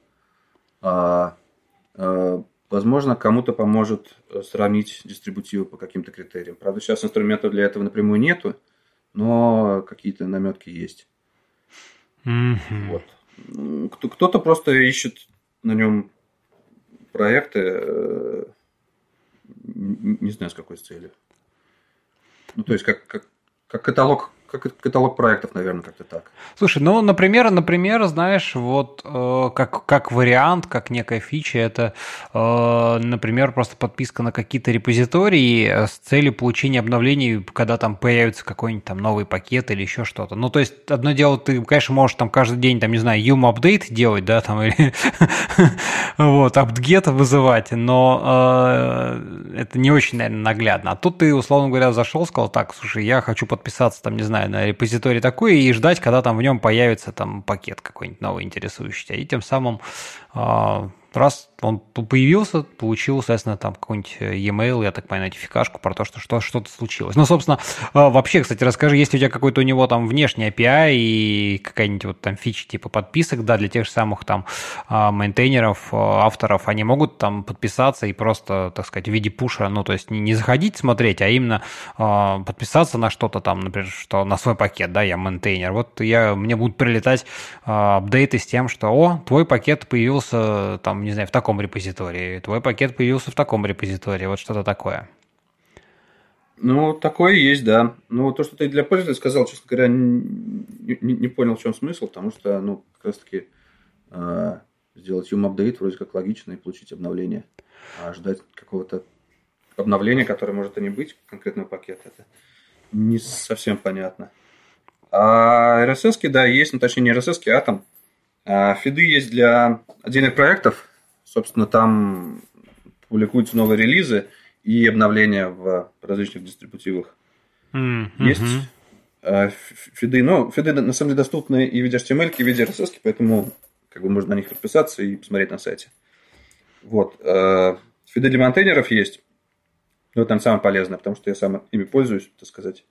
Возможно, кому-то поможет сравнить дистрибутивы по каким-то критериям. Правда, сейчас инструментов для этого напрямую нету, но какие-то наметки есть. Вот. Кто-то просто ищет на нем проекты, не знаю, с какой целью. Ну, то есть, как каталог как каталог проектов, наверное, как-то так. Слушай, ну, например, знаешь, вот как вариант, как некая фича, это, например, просто подписка на какие-то репозитории с целью получения обновлений, когда там появится какой-нибудь там новый пакет или еще что-то. Ну, то есть, одно дело, ты, конечно, можешь там каждый день, там, не знаю, апдейт делать, да, там, или вот, apt-get вызывать, но это не очень, наверное, наглядно. А тут ты, условно говоря, зашел, сказал, так, слушай, я хочу подписаться, там, не знаю, на репозиторий такой и ждать, когда там в нем появится там пакет какой-нибудь новый, интересующий тебя. И тем самым раз он появился, получил, соответственно, там какой-нибудь e-mail, я так понимаю, нотификашку про то, что что-то случилось. Ну, собственно, вообще, кстати, расскажи, есть ли у тебя какой-то у него там внешний API и какая-нибудь вот там фича типа подписок, да, для тех же самых там мейнтейнеров, авторов, они могут там подписаться и просто, так сказать, в виде пуша, ну, то есть не заходить смотреть, а именно подписаться на что-то там, например, что на свой пакет, да, я мейнтейнер. Вот мне будут прилетать апдейты с тем, что, твой пакет появился там, не знаю, в таком репозитории, твой пакет появился в таком репозитории, вот что-то такое. Ну, такое есть, да. Но то, что ты для пользователя сказал, честно говоря, не понял, в чем смысл, потому что, ну, как раз-таки сделать апдейт вроде как логично и получить обновление. А ждать какого-то обновления, которое может и не быть конкретного пакета, это не совсем понятно. А RSS-ки, да, есть, ну, точнее, не RSS-ки, а там фиды есть для отдельных проектов. Собственно, там публикуются новые релизы и обновления в различных дистрибутивах. Есть фиды. Но фиды, на самом деле, доступны и в виде HTML, и в виде RSS, поэтому как бы можно на них подписаться и посмотреть на сайте. Вот. Фиды для монтейнеров есть. Но это там самое полезное, потому что я сам ими пользуюсь, так сказать.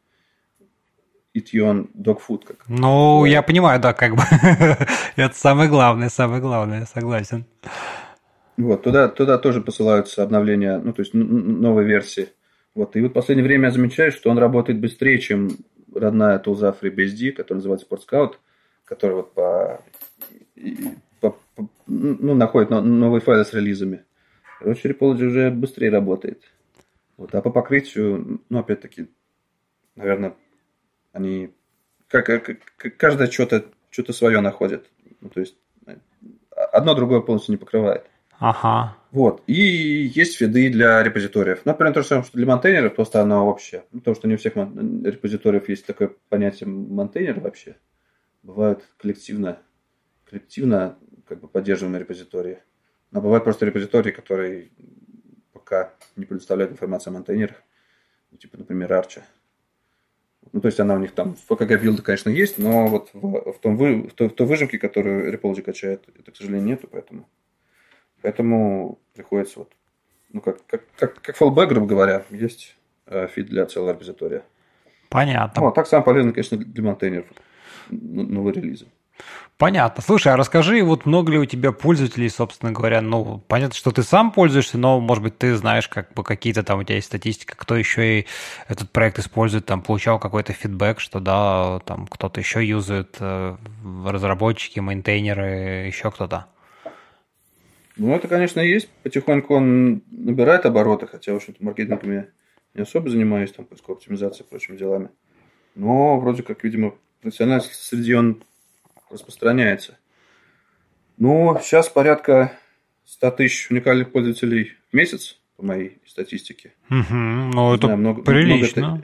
Eat your own dog food. Как ну, бывает. Я понимаю, да, как бы. Это самое главное, согласен. Вот, туда тоже посылаются обновления, ну, то есть новые версии. Вот, и вот в последнее время я замечаю, что он работает быстрее, чем родная тулза FreeBSD, которая называется PortScout, которая вот находит новые файлы с релизами. Короче, Repology уже быстрее работает. Вот, а по покрытию, ну, опять-таки, наверное, они каждое что-то свое находит. Ну, то есть одно другое полностью не покрывает. Ага. Вот. И есть фиды для репозиториев. Например, то же самое, что для монтейнеров, просто оно общее. Ну, потому что не у всех репозиториев есть такое понятие монтейнер вообще. Бывают коллективно как бы поддерживаемые репозитории. Но бывают просто репозитории, которые пока не предоставляют информацию о монтейнерах. Ну, типа, например, Arch. Ну, то есть она у них там в PKG билды, конечно, есть, но вот в той выжимке, которую Repology качает, это, к сожалению, нету, поэтому приходится вот, ну, как fallback, грубо говоря, есть фид для целого репозитория. Понятно. Ну, а так самое полезное, конечно, для монтейнеров новые релизы. Понятно. Слушай, а расскажи, вот много ли у тебя пользователей, собственно говоря, ну, понятно, что ты сам пользуешься, но, может быть, ты знаешь, как бы какие-то там у тебя есть статистика, кто еще и этот проект использует, там, получал какой-то фидбэк, что да, там кто-то еще юзает, разработчики, мейнтейнеры, еще кто-то. Ну, это, конечно, есть. Потихоньку он набирает обороты, хотя, в общем-то, маркетингом я не особо занимаюсь, там, поисковой оптимизацией и прочими делами. Но, вроде как, видимо, профессионально среди он распространяется. Ну, сейчас порядка 100 тысяч уникальных пользователей в месяц, по моей статистике. Ну, это знаю, прилично.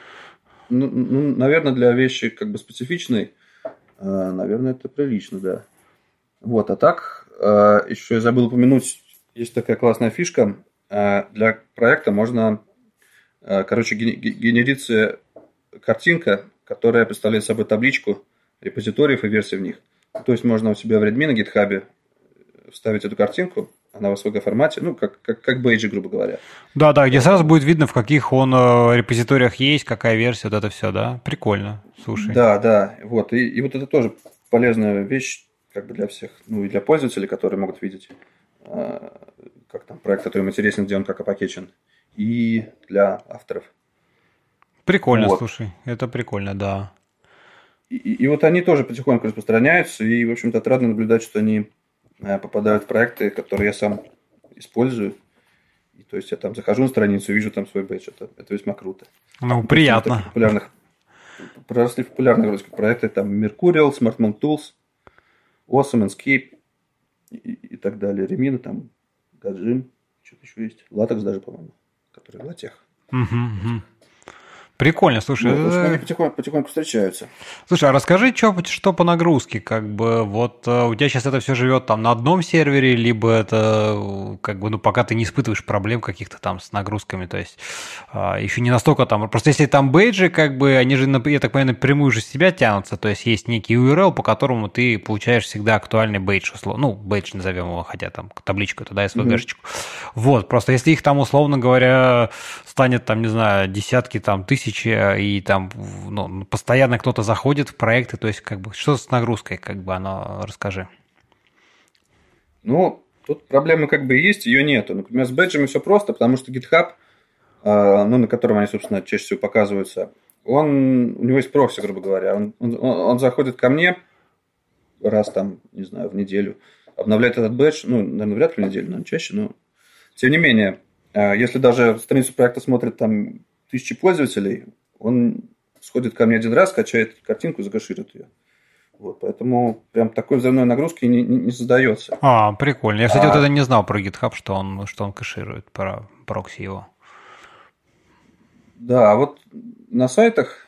Ну, наверное, для вещи как бы специфичной, наверное, это прилично, да. Вот, а так, еще я забыл упомянуть, есть такая классная фишка. Для проекта можно, короче, генерится картинка, которая представляет собой табличку репозиториев и версий в них. То есть можно у себя в Redmi на GitHub вставить эту картинку, она в SVG формате, ну, как бейджи, грубо говоря. Да, где сразу будет видно, в каких он репозиториях есть, какая версия, вот это все, да? Прикольно, слушай. Да, вот. И вот это тоже полезная вещь, как бы для всех, ну, и для пользователей, которые могут видеть, как там проект, который им интересен, где он как опакечен, и для авторов. Прикольно, вот. Слушай, это прикольно, да. И вот они тоже потихоньку распространяются, и, в общем-то, отрадно наблюдать, что они попадают в проекты, которые я сам использую. И, то есть я там захожу на страницу, вижу там свой бэдж. Это весьма круто. Ну, приятно. проросли популярные вроде как проекты, там Mercurial, SmartMonk Tools, Awesome, Enscape и так далее. Ремина, там, Гаджим, что-то еще есть. Латекс даже, по-моему, который Латех. Прикольно, слушай. Ну, в общем, они потихоньку встречаются. Слушай, а расскажи, что по нагрузке, как бы, вот у тебя сейчас это все живет там на одном сервере, либо это, как бы, ну, пока ты не испытываешь проблем каких-то там с нагрузками, то есть еще не настолько там, просто если там бейджи, как бы, они же, я так понимаю, напрямую же с тебя тянутся, то есть есть некий URL, по которому ты получаешь всегда актуальный бейдж, ну, бейдж назовем его, хотя там табличку туда, SVG-шечку. Вот, просто если их там, условно говоря, станет там, не знаю, десятки там тысяч, и там ну, постоянно кто-то заходит в проекты, то есть как бы что с нагрузкой, как бы оно, расскажи. Ну, тут проблема как бы есть, ее нету. Например, с бэджами все просто, потому что GitHub, ну, на котором они, собственно, чаще всего показываются, у него есть прокси, грубо говоря. Он заходит ко мне раз там, не знаю, в неделю, обновляет этот бэдж, ну, наверное, вряд ли в неделю, но чаще, но тем не менее, если даже страницу проекта смотрит там 1000 пользователей, он сходит ко мне один раз, качает картинку и закэширует ее. Вот, поэтому прям такой взрывной нагрузки не создается. Прикольно. Я, кстати, вот это не знал про GitHub, что он кэширует, про прокси его. Да, а вот на сайтах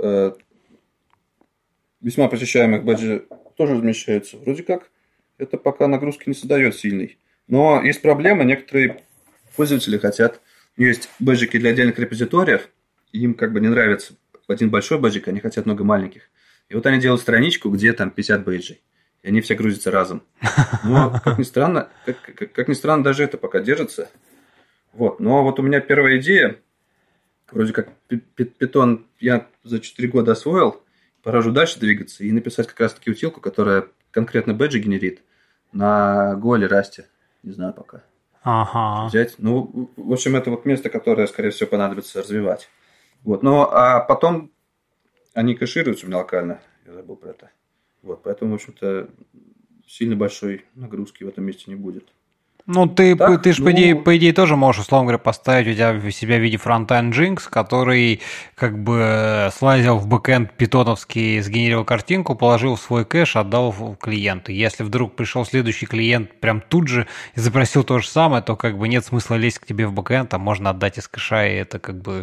весьма посещаемых бэджи тоже размещаются. Вроде как это пока нагрузки не создает сильной. Но есть проблема, некоторые пользователи хотят. Есть бэджики для отдельных репозиториев, и им как бы не нравится один большой бэджик, они хотят много маленьких. И вот они делают страничку, где там 50 бэджей, и они все грузятся разом. Но, как ни странно, даже это пока держится. Вот. Но вот у меня первая идея, вроде как Python я за 4 года освоил, пора уже дальше двигаться и написать как раз-таки утилку, которая конкретно бэджи генерит на Go или Rust. Не знаю пока. Взять. Ну, в общем, это вот место, которое, скорее всего, понадобится развивать. Вот. Ну, а потом они кэшируются у меня локально. Я забыл про это. Вот. Поэтому, в общем-то, сильно большой нагрузки в этом месте не будет. Ну, ты же, по идее, тоже можешь, условно говоря, поставить у себя в виде фронтенд Jinx, который как бы слазил в бэкэнд питоновский, сгенерировал картинку, положил в свой кэш, отдал клиенту. Если вдруг пришел следующий клиент прям тут же и запросил то же самое, то как бы нет смысла лезть к тебе в бэкэнд, а можно отдать из кэша, и это как бы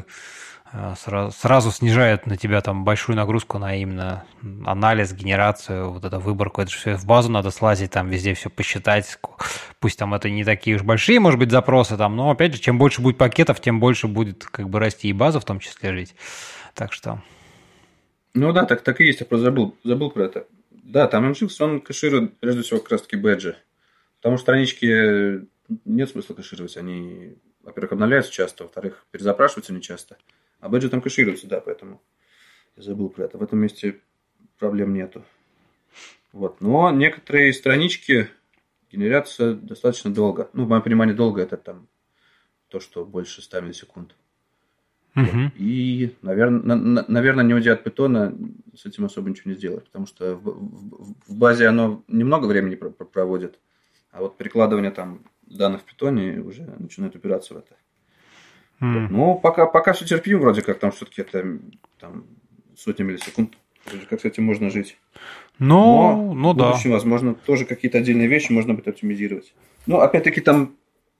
сразу снижает на тебя там большую нагрузку на именно анализ, генерацию, вот эту выборку. Это же все в базу надо слазить, там везде все посчитать. Пусть там это не такие уж большие, может быть, запросы там, но опять же, чем больше будет пакетов, тем больше будет как бы расти и база в том числе жить. Так что... Ну да, так и есть, я просто забыл про это. Да, там Nginx, он кэширует прежде всего как раз-таки бэджи. Потому что странички нет смысла кэшировать, они, во-первых, обновляются часто, во-вторых, перезапрашиваются нечасто. А бэджи там кэшируются, да, поэтому я забыл про это. В этом месте проблем нету. Вот. Но некоторые странички генерятся достаточно долго. Ну, в моем понимании, долго это там то, что больше 100 миллисекунд. Вот. И, наверное, не уйдя от питона, с этим особо ничего не сделать. Потому что в базе оно немного времени проводит, а вот перекладывание там данных в питоне уже начинает упираться в это. Вот. Ну, пока все терпим, вроде как там все-таки это там, сотни миллисекунд. Вроде как с этим можно жить. Но в будущем, возможно, тоже какие-то отдельные вещи можно будет оптимизировать. Но, опять-таки, там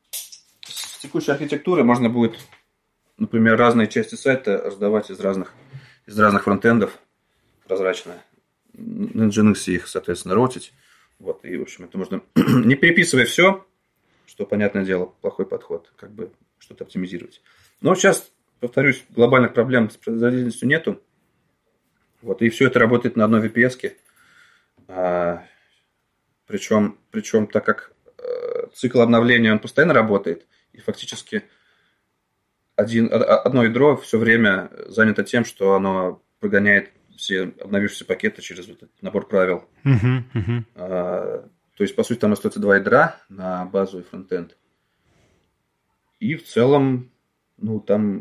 с текущей архитектурой можно будет, например, разные части сайта раздавать из разных фронтендов прозрачно. На Nginx их, соответственно, ротить. Вот, и, в общем, это можно, не переписывая все, что, понятное дело, плохой подход, как бы что-то оптимизировать. Но сейчас, повторюсь, глобальных проблем с производительностью нету. Вот, и все это работает на одной VPS-ке. Причем, так как цикл обновления, он постоянно работает, и фактически одно ядро все время занято тем, что оно прогоняет все обновившиеся пакеты через вот этот набор правил. То есть, по сути, там остается 2 ядра на базу и фронтенд. И в целом, ну, там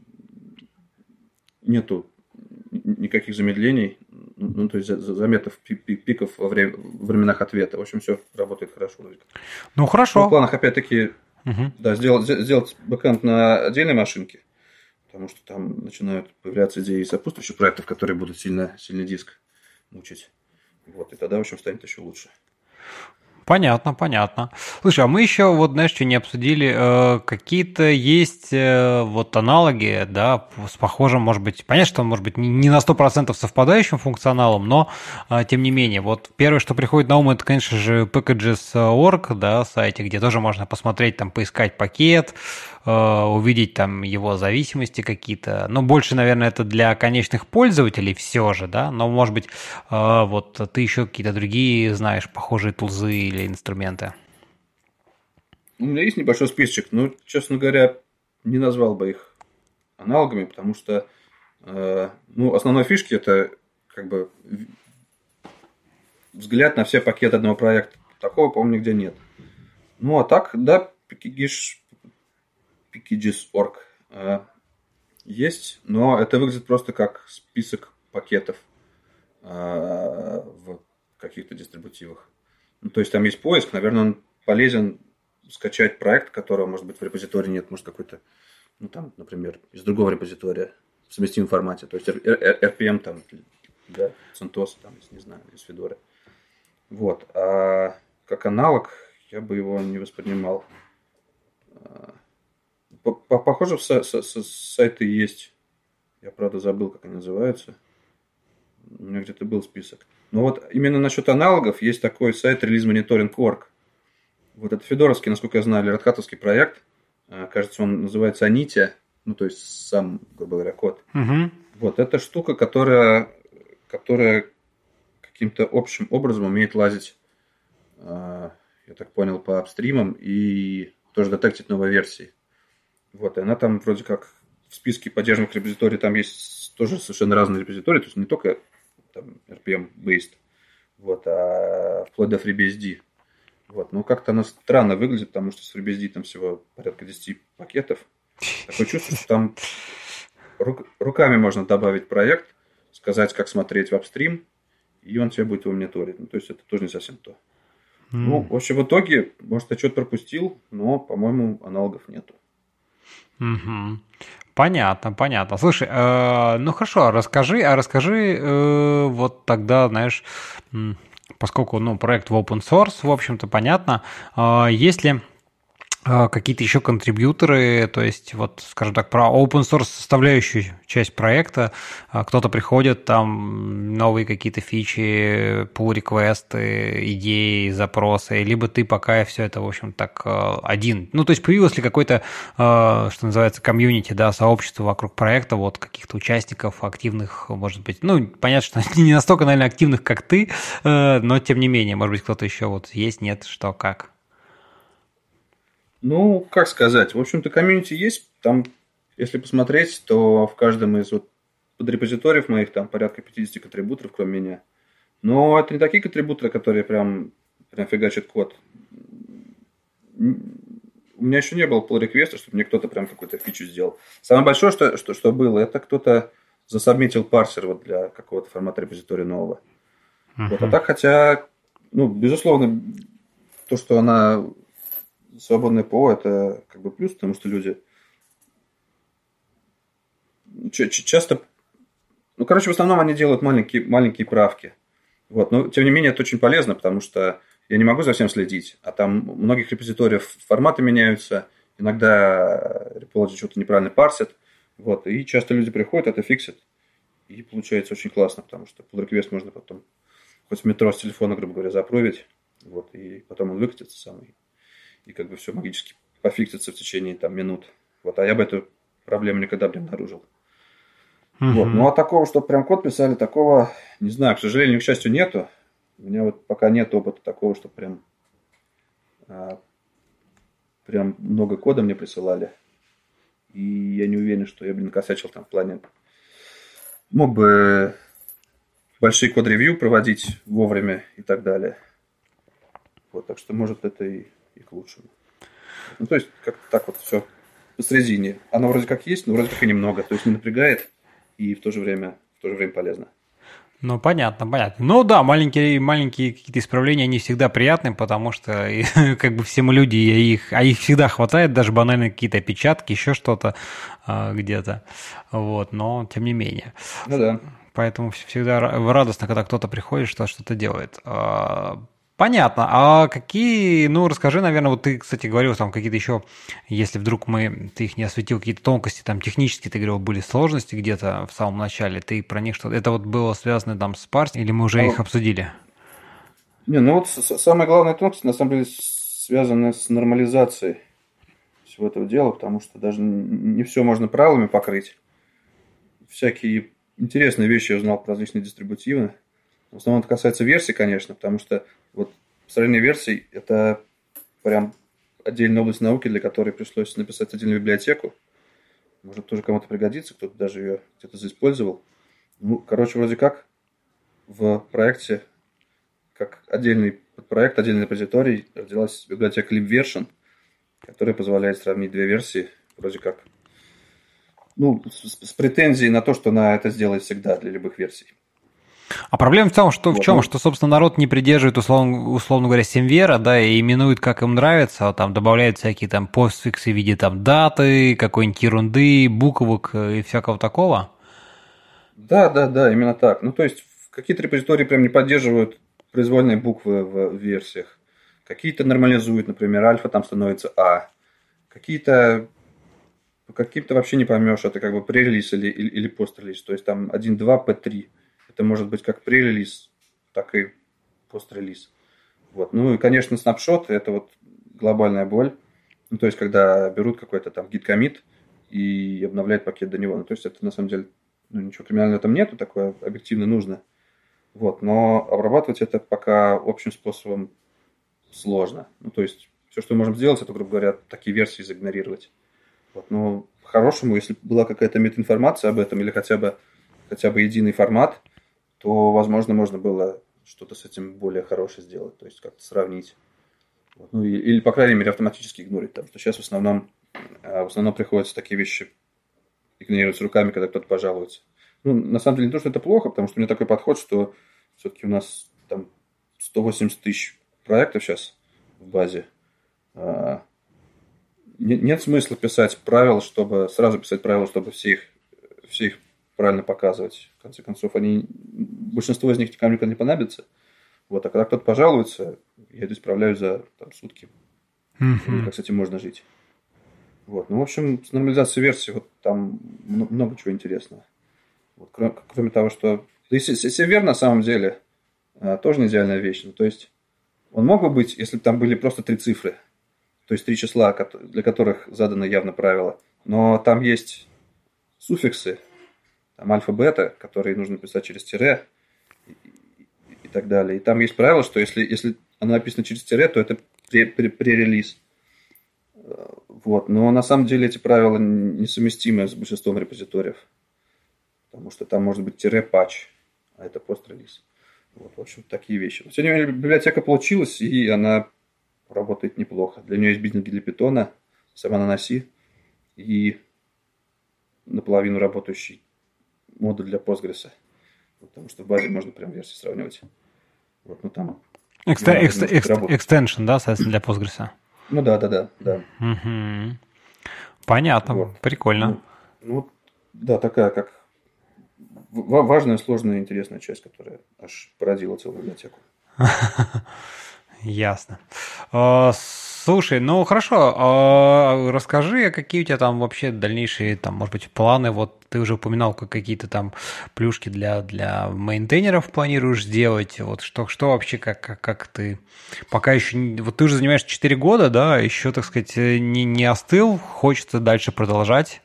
нету никаких замедлений, ну, то есть заметов пиков во временах ответа. В общем, все работает хорошо. Ну, хорошо. В планах, опять-таки, да, сделать бэкэнд на отдельной машинке. потому что там начинают появляться идеи сопутствующих проектов, которые будут сильный диск мучить. Вот, и тогда, в общем, станет еще лучше. Понятно, понятно. Слушай, а мы еще, вот, знаешь, что не обсудили, какие-то есть вот аналоги, да, с похожим, может быть, понятно, что, может быть, не на 100% совпадающим функционалом, но, тем не менее, вот первое, что приходит на ум, это, конечно же, packages.org, да, сайте, где тоже можно посмотреть, там, поискать пакет, увидеть там его зависимости какие-то, но больше, наверное, это для конечных пользователей все же, да, но, может быть, вот ты еще какие-то другие знаешь похожие тулзы или инструменты? У меня есть небольшой списочек, но, честно говоря, не назвал бы их аналогами, потому что основной фишки это как бы взгляд на все пакеты одного проекта. Такого, по-моему, нигде нет. Ну, а так, да, packages.org есть, но это выглядит просто как список пакетов в каких-то дистрибутивах. Ну, то есть там есть поиск, наверное, он полезен скачать проект, которого, может быть, в репозитории нет, может, какой-то, ну, там, например, из другого репозитория в совместимом формате. То есть RPM там для CentOS, там, не знаю, из Fedora. Вот. А как аналог я бы его не воспринимал. Похоже, сайты есть. Я, правда, забыл, как они называются. У меня где-то был список. Но вот именно насчет аналогов есть такой сайт releasemonitoring.org. Вот это федоровский, насколько я знаю, или редхатовский проект. Кажется, он называется Anitya. Ну, то есть сам, грубо говоря, код. Угу. Вот это штука, которая каким-то общим образом умеет лазить, я так понял, по апстримам и тоже детектить новые версии. Вот, и она там вроде как в списке поддерживаемых репозиторий, там есть тоже совершенно разные репозитории, то есть не только там RPM-based, вот, а вплоть до FreeBSD. Вот, но как-то она странно выглядит, потому что с FreeBSD там всего порядка 10 пакетов. Такое чувство, что там руками можно добавить проект, сказать, как смотреть в апстрим, и он тебе будет его мониторить. Ну, то есть это тоже не совсем то. Ну, в общем, в итоге, может, я что-то пропустил, но, по-моему, аналогов нету. Угу. Понятно, понятно. Слушай, ну хорошо, расскажи, вот тогда, знаешь, поскольку, ну, проект в open source, в общем-то, понятно, есть ли какие-то еще контрибьюторы, то есть, вот, скажем так, про open source составляющую часть проекта, кто-то приходит, там новые какие-то фичи, pull реквесты, идеи, запросы, либо ты пока все это, в общем, так один. Ну, то есть, появилось ли какое-то, что называется, комьюнити, да, сообщество вокруг проекта, вот, каких-то участников активных, может быть, ну, понятно, что не настолько, наверное, активных, как ты, но, тем не менее, может быть, кто-то еще вот есть, нет, что, как? Ну, как сказать, в общем-то, комьюнити есть. Там, если посмотреть, то в каждом из вот подрепозиториев моих там порядка 50 контрибуторов, кроме меня. Но это не такие контрибуторы, которые прям фигачат код. У меня еще не было pull-реквеста, чтобы мне кто-то прям какую-то фичу сделал. Самое большое, что было, это кто-то засабмитил парсер вот для какого-то формата репозитория нового. Вот. А так, хотя, ну, безусловно, то, что она свободное ПО, это как бы плюс, потому что люди часто... Ну, короче, в основном они делают маленькие правки. Вот. Но, тем не менее, это очень полезно, потому что я не могу за всем следить. А там у многих репозиториев форматы меняются, иногда репологи что-то неправильно парсят. Вот. И часто люди приходят, это фиксят. И получается очень классно, потому что pull request можно потом хоть в метро с телефона, грубо говоря, запровить. Вот. И потом он выкатится сам. И как бы все магически пофиксится в течение там минут. Вот, а я бы эту проблему никогда бы не обнаружил. Вот. Ну, а такого, что прям код писали, такого, не знаю, к сожалению, к счастью, нету. У меня вот пока нет опыта такого, что прям много кода мне присылали. И я не уверен, что я бы накосячил там в плане. Мог бы большие код-ревью проводить вовремя и так далее. Вот, так что, может, это и к лучшему. Ну, то есть, как-то так вот все посредине. Оно вроде как есть, но вроде как и немного. То есть, не напрягает и в то же время полезно. Ну, понятно, понятно. Ну да, маленькие какие-то исправления, они всегда приятны, потому что как бы все мы люди, их всегда хватает, даже банально какие-то опечатки, еще что-то где-то. Вот, но тем не менее. Ну да. Поэтому всегда радостно, когда кто-то приходит, что-то делает. Понятно. А какие, ну, расскажи, наверное, вот ты, кстати, говорил там какие-то еще, если вдруг ты их не осветил, какие-то тонкости там технические, ты говорил, были сложности где-то в самом начале, ты про них что-то, это вот было связано там с парсингом, или мы уже их обсудили? Не, ну вот самая главная тонкость, на самом деле, связана с нормализацией всего этого дела, потому что даже не все можно правилами покрыть. Всякие интересные вещи я узнал про различные дистрибутивы. В основном это касается версий, конечно, потому что вот построение версий – это прям отдельная область науки, для которой пришлось написать отдельную библиотеку. Может, тоже кому-то пригодится, кто-то даже ее где-то заиспользовал. Ну, короче, вроде как в проекте, как отдельный подпроект, отдельный репозиторий, родилась библиотека libversion, которая позволяет сравнить две версии, вроде как, ну, с претензией на то, что она это сделает всегда для любых версий. А проблема в том, что Вот, в чем, ну, что, собственно, народ не придерживает, условно говоря, Семвера, да, и именует, как им нравится, там добавляют всякие там постфиксы в виде там даты, какой-нибудь ерунды, буквок и всякого такого. да, именно так. Ну, то есть, какие-то репозитории прям не поддерживают произвольные буквы в версиях. Какие-то нормализуют, например, альфа там становится А. Какие-то по каким-то вообще не поймешь, это как бы пререлиз или пострелиз. То есть там 1.2 P3. Это может быть как пререлиз, так и пострелиз. Вот. Ну и, конечно, снапшот – это вот глобальная боль. Ну, то есть, когда берут какой-то там гид-коммит и обновляют пакет до него. Ну, то есть, это на самом деле, ну, ничего криминального там нету, такое объективно нужно. Вот. Но обрабатывать это пока общим способом сложно. Ну, то есть, все, что мы можем сделать, это, грубо говоря, такие версии заигнорировать. Вот. Но по-хорошему, если была какая-то метаинформация об этом или хотя бы единый формат, то, возможно, можно было что-то с этим более хорошее сделать, то есть как-то сравнить. Вот. Ну, или, по крайней мере, автоматически игнорить. Потому что сейчас в основном приходится такие вещи игнорировать руками, когда кто-то пожалуется. Ну, на самом деле, не то, что это плохо, потому что у меня такой подход, что все-таки у нас там 180 тысяч проектов сейчас в базе. Нет смысла писать правила, чтобы все их правильно показывать. В конце концов, большинство из них никому не понадобится. Вот, а когда кто-то пожалуется, я это исправляю за сутки. Как с этим можно жить. Вот. Ну, в общем, с нормализацией версии вот там много чего интересного. Вот, кроме того, что... Да и Север на самом деле тоже не идеальная вещь. Ну, то есть, он мог бы быть, если бы там были просто 3 цифры. То есть 3 числа, для которых задано явно правило. Но там есть суффиксы, там альфа-бета, которые нужно писать через тире и так далее. И там есть правило, что если оно написано через тире, то это пререлиз. Вот. Но на самом деле эти правила несовместимы с большинством репозиториев. Потому что там может быть тире-патч, а это пост-релиз. Вот, в общем, такие вещи. Но, тем не менее, библиотека получилась, и она работает неплохо. Для нее есть бизнес для питона, сама на оси, и наполовину работающий модуль для Postgres. Потому что в базе можно прям версии сравнивать. Вот, ну там... Extension, да, соответственно, для Postgres. Ну да. Угу. Понятно, вот. Прикольно. Ну, да, такая как важная, сложная, интересная часть, которая аж породила целую библиотеку. Ясно. Слушай, ну хорошо, расскажи, какие у тебя там вообще дальнейшие, там, может быть, планы? Вот ты уже упоминал, какие-то там плюшки для мейнтейнеров планируешь сделать. Вот что вообще, как ты пока еще... Вот ты уже занимаешься 4 года, да, еще, так сказать, не остыл, хочется дальше продолжать?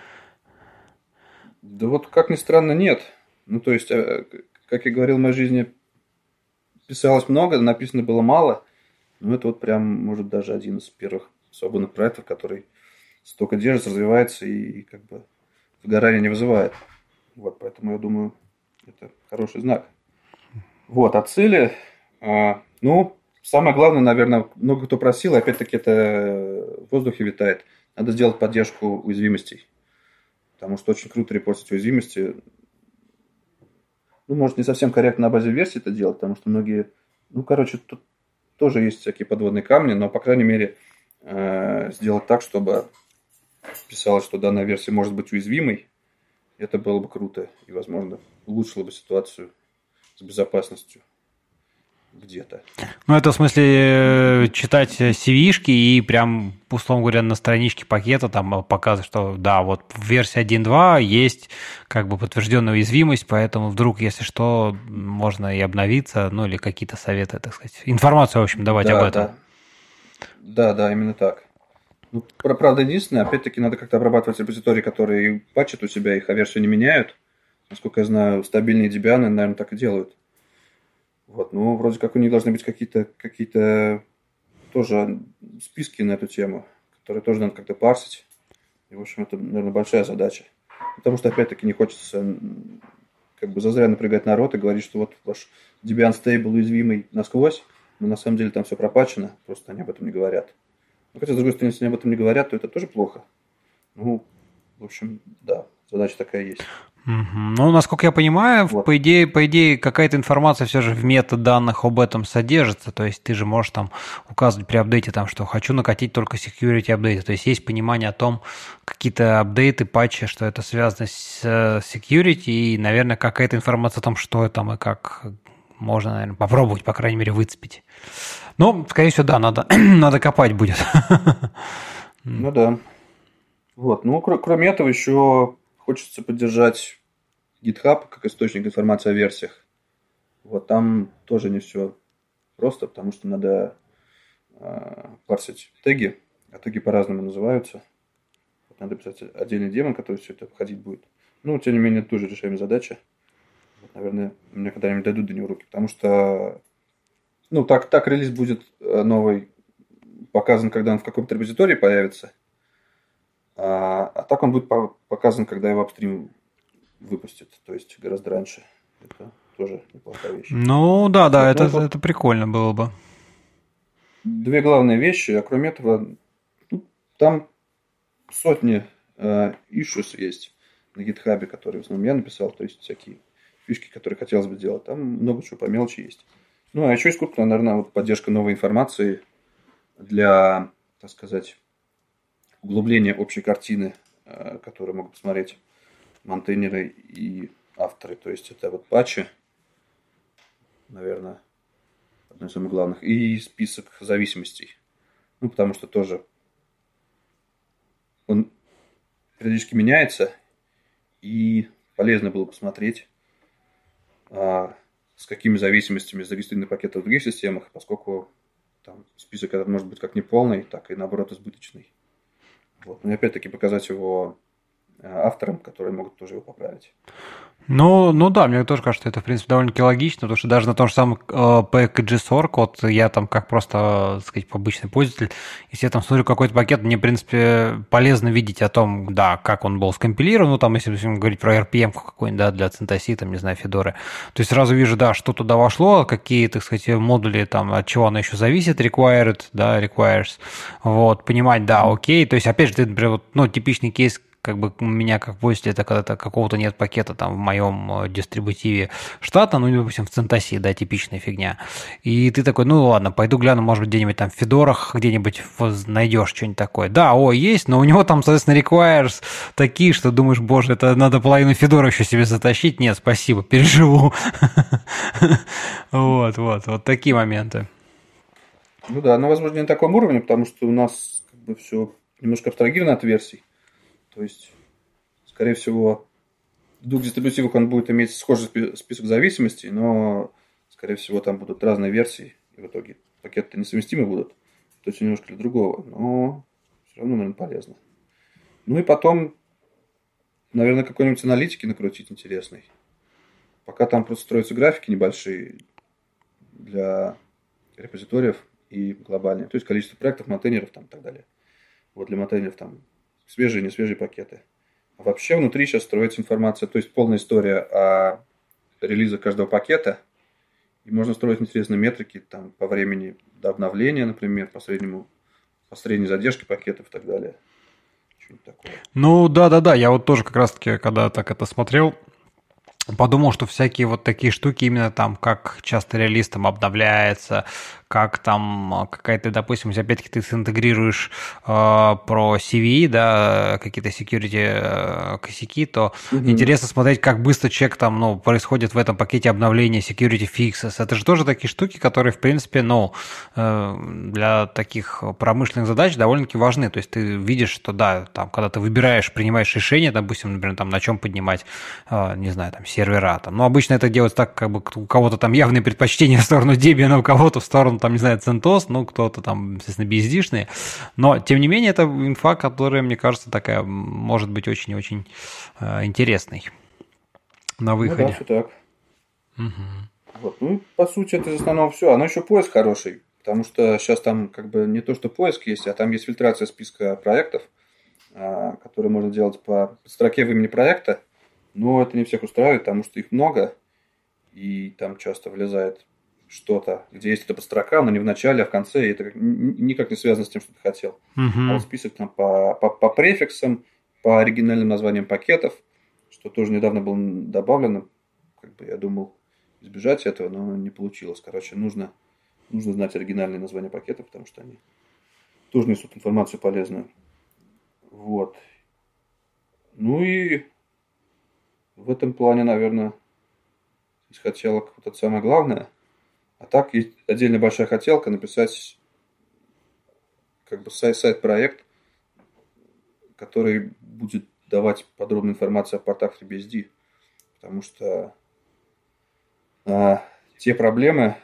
Да вот, как ни странно, нет. Ну, то есть, как я говорил, в моей жизни писалось много, написано было мало. Ну, это вот прям, может, даже один из первых свободных проектов, который столько держится, развивается и как бы выгорания не вызывает. Вот, поэтому я думаю, это хороший знак. Вот, а цели, ну, самое главное, наверное, много кто просил, опять-таки это в воздухе витает. Надо сделать поддержку уязвимостей. Потому что очень круто репортить уязвимости. ну, может, не совсем корректно на базе версии это делать, потому что многие, ну, короче, тут тоже есть всякие подводные камни, но, по крайней мере, сделать так, чтобы писалось, что данная версия может быть уязвимой, это было бы круто и, возможно, улучшило бы ситуацию с безопасностью где-то. Ну, это в смысле читать CV-шки и прям, условно говоря, на страничке пакета там показывать, что да, вот в версии 1.2 есть как бы подтвержденная уязвимость, поэтому вдруг, если что, можно и обновиться, ну, или какие-то советы, так сказать. Информацию, в общем, давать об Да, этом. да, именно так. Ну, правда, единственное, опять-таки, надо как-то обрабатывать репозитории, которые патчат у себя, их, а версию не меняют. Насколько я знаю, стабильные Debian, наверное, так и делают. Вот, ну, вроде как у них должны быть какие-то тоже списки на эту тему, которые тоже надо как-то парсить. И, в общем, это, наверное, большая задача. Потому что, опять-таки, не хочется как бы зазря напрягать народ и говорить, что вот ваш Debian Stable уязвимый насквозь, но на самом деле там все пропачено, просто они об этом не говорят. Но хотя, с другой стороны, если они об этом не говорят, то это тоже плохо. Ну, в общем, да, задача такая есть. Ну, насколько я понимаю, Вот. по идее, какая-то информация все же в метаданных об этом содержится. То есть ты же можешь там указывать при апдейте, там, что хочу накатить только security апдейты. То есть есть понимание о том, какие-то апдейты, патчи, что это связано с security, и, наверное, какая-то информация о том, что там и как можно, наверное, попробовать, по крайней мере, выцепить. Но, скорее всего, да, надо копать будет. Ну да. Вот. Ну, кроме этого, еще хочется поддержать GitHub как источник информации о версиях. Вот там тоже не все просто, потому что надо парсить теги, а теги по-разному называются. Вот надо писать отдельный демон, который все это обходить будет. Ну, тем не менее, это тоже решаемая задача. Вот, наверное, мне когда-нибудь дойдут до него руки, потому что, ну, так релиз будет новый показан, когда он в каком-то репозитории появится, а так он будет показан, когда его апстрим выпустит, то есть гораздо раньше. Это тоже неплохая вещь. Ну, да, Вот, это прикольно было бы. Две главные вещи, а кроме этого, ну, там сотни issues есть на GitHub, которые в основном я написал, то есть всякие фишки, которые хотелось бы делать. Там много чего по мелочи есть. Ну, а еще есть крупная, наверное, вот поддержка новой информации для, так сказать, углубления общей картины, которую могут посмотреть монтейнеры и авторы. То есть это вот патчи, наверное, одно из самых главных, и список зависимостей. Ну, потому что тоже он периодически меняется, и полезно было посмотреть, с какими зависимостями зарегистрированы пакеты в других системах, поскольку там список этот может быть как неполный, так и наоборот избыточный. Вот. Но опять-таки показать его авторам, которые могут тоже его поправить. Ну да, мне тоже кажется, это, в принципе, довольно-таки логично, потому что даже на том же самом PackagSork, вот я там как просто, так сказать, обычный пользователь, если я там смотрю какой-то пакет, мне, в принципе, полезно видеть о том, да, как он был скомпилирован, ну там, если говорить про RPM какой-нибудь, да, для CentOS, там, не знаю, Fedora, то есть сразу вижу, да, что туда вошло, какие, так сказать, модули, там, от чего оно еще зависит, required, да, requires, вот, понимать, да, окей, то есть, опять же, ты, например, вот, ну, типичный кейс, как бы у меня как пользователя, это когда-то какого-то нет пакета там в моем дистрибутиве штата, ну, допустим, в CentOS, да, типичная фигня. И ты такой, ну, ладно, пойду гляну, может быть, где-нибудь там в Федорах где-нибудь найдешь что-нибудь такое. Да, есть, но у него там, соответственно, requires такие, что думаешь, боже, это надо половину Федора еще себе затащить. Нет, спасибо, переживу. Вот такие моменты. Ну да, но, возможно, не на таком уровне, потому что у нас как бы все немножко абстрагировано от версий. То есть, скорее всего, в двух дистрибутивах он будет иметь схожий список зависимостей, но, скорее всего, там будут разные версии, и в итоге пакеты несовместимы будут. То есть, немножко для другого, но все равно, наверное, полезно. Ну и потом, наверное, какой-нибудь аналитики накрутить интересный. Пока там просто строятся графики небольшие для репозиториев и глобальные. То есть, количество проектов, монтейнеров там и так далее. Вот для монтейнеров там свежие и не свежие пакеты. А вообще внутри сейчас строится информация, то есть полная история о релизах каждого пакета. И можно строить интересные метрики там, по времени до обновления, например, по средней задержке пакетов и так далее. Что-нибудь такое. Ну, да, я вот тоже как раз-таки, когда так это смотрел, подумал, что всякие вот такие штуки, именно там, как часто релиз там обновляется, как там какая-то, допустим, если опять-таки ты синтегрируешь про CVE, да, какие-то security косяки, то Мгм. интересно смотреть, как быстро чек там, ну, происходит в этом пакете обновления security fixes. Это же тоже такие штуки, которые, в принципе, ну, для таких промышленных задач довольно-таки важны. То есть ты видишь, что да, там, когда ты выбираешь, принимаешь решение, допустим, например, там, на чем поднимать, не знаю, там, сервера. Там. Но обычно это делается так, как бы у кого-то там явные предпочтения в сторону Debian, у кого-то в сторону, там, не знаю, CentOS, ну, кто-то там, естественно, BSD-шные. Но, тем не менее, это инфа, которая, мне кажется, такая, может быть очень-очень интересной на Ну да, выходе. все так. Мгм. Вот. Ну, по сути, это в основном все. Оно еще поиск хороший, потому что сейчас там как бы не то, что поиск есть, а там есть фильтрация списка проектов, которые можно делать по строке в имени проекта. Но это не всех устраивает, потому что их много, и там часто влезает что-то, где есть эта подстрока, но не в начале, а в конце, и это никак не связано с тем, что ты хотел. А вот Мгм. список там по префиксам, по оригинальным названиям пакетов, что тоже недавно было добавлено, как бы я думал избежать этого, но не получилось. Короче, нужно знать оригинальные названия пакетов, потому что они тоже несут информацию полезную. Вот. Ну и в этом плане, наверное, из хотелок вот это самое главное. А так есть отдельно большая хотелка написать как бы сайт-проект, который будет давать подробную информацию о портах FreeBSD. Потому что те проблемы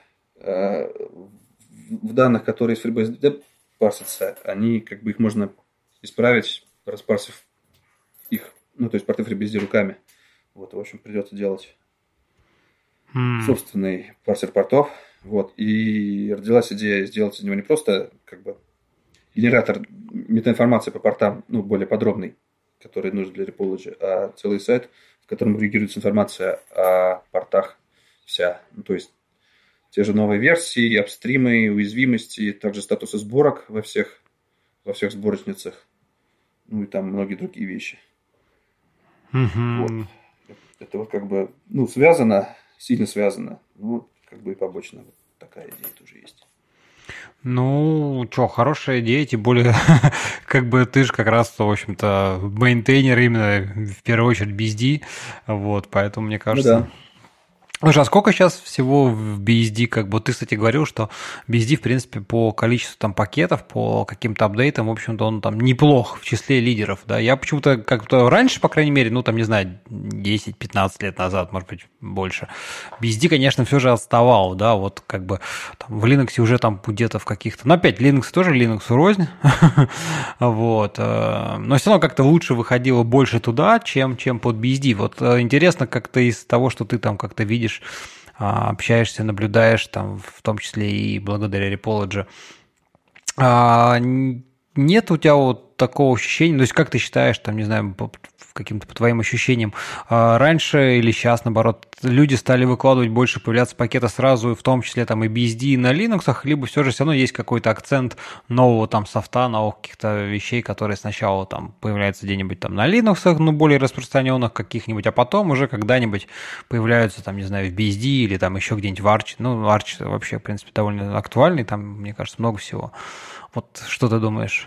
в данных, которые из FreeBSD парсятся, они как бы их можно исправить, распарсив их, ну, то есть порты FreeBSD руками. Вот, в общем, придется делать М. собственный парсер портов. Вот, и родилась идея сделать из него не просто как бы генератор метаинформации по портам, ну, более подробный, который нужен для Repology, а целый сайт, в котором агрегируется информация о портах вся. Ну, то есть те же новые версии, апстримы, уязвимости, также статусы сборок во всех сборочницах, ну и там многие другие вещи. Вот. Мгм. Это вот как бы, ну, связано, сильно связано, ну, как бы и побочно. Вот такая идея тоже есть. Ну, что, хорошая идея, тем более, как бы ты же как раз, в общем-то, мейнтейнер именно, в первую очередь, BSD, вот, поэтому, мне Ну кажется, да. слушай, а сколько сейчас всего в BSD? Как бы ты, кстати, говорил, что BSD, в принципе, по количеству там пакетов, по каким-то апдейтам, в общем-то, он там неплох в числе лидеров, да. Я почему-то как-то раньше, по крайней мере, ну, там, не знаю, 10-15 лет назад, может быть, больше, BSD, конечно, все же отставал, да, вот как бы там в Linux уже там где-то в каких-то... Ну, опять, Linux тоже Linux рознь, вот, но все равно как-то лучше выходило больше туда, чем под BSD. Вот интересно, как-то из того, что ты там как-то видишь, общаешься, наблюдаешь, там, в том числе и благодаря Repology, нет у тебя вот такого ощущения, то есть как ты считаешь, там, не знаю, по каким-то по твоим ощущениям, раньше или сейчас, наоборот, люди стали выкладывать больше, появляться пакеты сразу, в том числе там и BSD, и на Linux, либо все же равно есть какой-то акцент нового там софта, новых каких-то вещей, которые сначала там появляются где-нибудь там на Linux, ну, более распространенных каких-нибудь, а потом уже когда-нибудь появляются там, не знаю, в BSD или там еще где-нибудь в Arch. Ну, Arch вообще, в принципе, довольно актуальный, там, мне кажется, много всего. Вот что ты думаешь?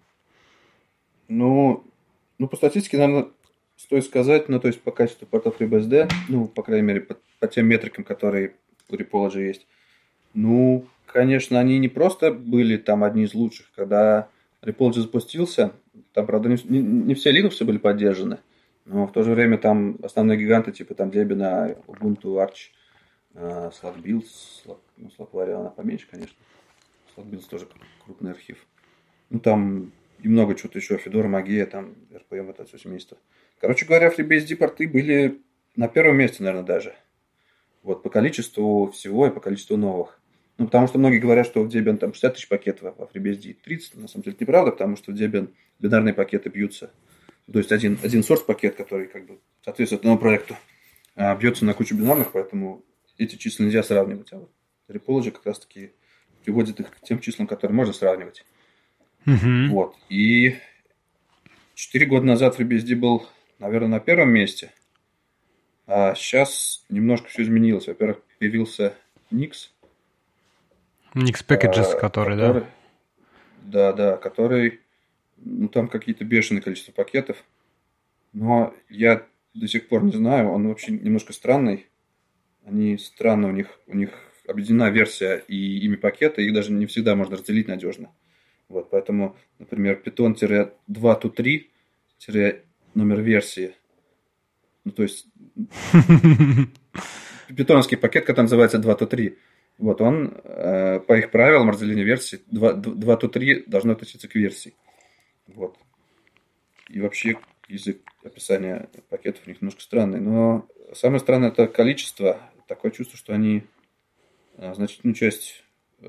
Ну, ну, по статистике, наверное, стоит сказать, ну, то есть по качеству портов FreeBSD, ну, по крайней мере, по тем метрикам, которые у Repology есть, ну, конечно, они не просто были там одни из лучших. Когда Repology запустился, там, правда, не все Linux были поддержаны, но в то же время там основные гиганты, типа там Debian, Ubuntu, Arch, Slugbuild, ну, Slugvaria, она поменьше, конечно. Slugbuild тоже крупный архив. Ну, там и много чего-то еще. Федора, Магия, там, RPM, это все семейство. Короче говоря, FreeBSD порты были на первом месте, наверное, даже. Вот, по количеству всего и по количеству новых. Ну, потому что многие говорят, что в Debian там 60 тысяч пакетов, а в FreeBSD 30. На самом деле это неправда, потому что в Debian бинарные пакеты бьются. То есть один source пакет, который как бы соответствует одному проекту, бьется на кучу бинарных, поэтому эти числа нельзя сравнивать. А вот Repology как раз-таки приводит их к тем числам, которые можно сравнивать. Угу. Вот. И 4 года назад FreeBSD был, наверное, на первом месте. А сейчас немножко все изменилось. Во-первых, появился Nix, Nix Packages, который, да? который, да, который, ну, там какие-то бешеные количество пакетов, но я до сих пор не знаю, он вообще немножко странный. Они странно, у них объединена версия и имя пакета, их даже не всегда можно разделить надежно. Вот, поэтому, например, Python-2to3 номер версии, ну, то есть питоновский пакет, который называется 2to3, вот он по их правилам разделения версий 2to3 должно относиться к версии. Вот. И вообще язык описания пакетов у них немножко странный. Но самое странное это количество. Такое чувство, что они значительную часть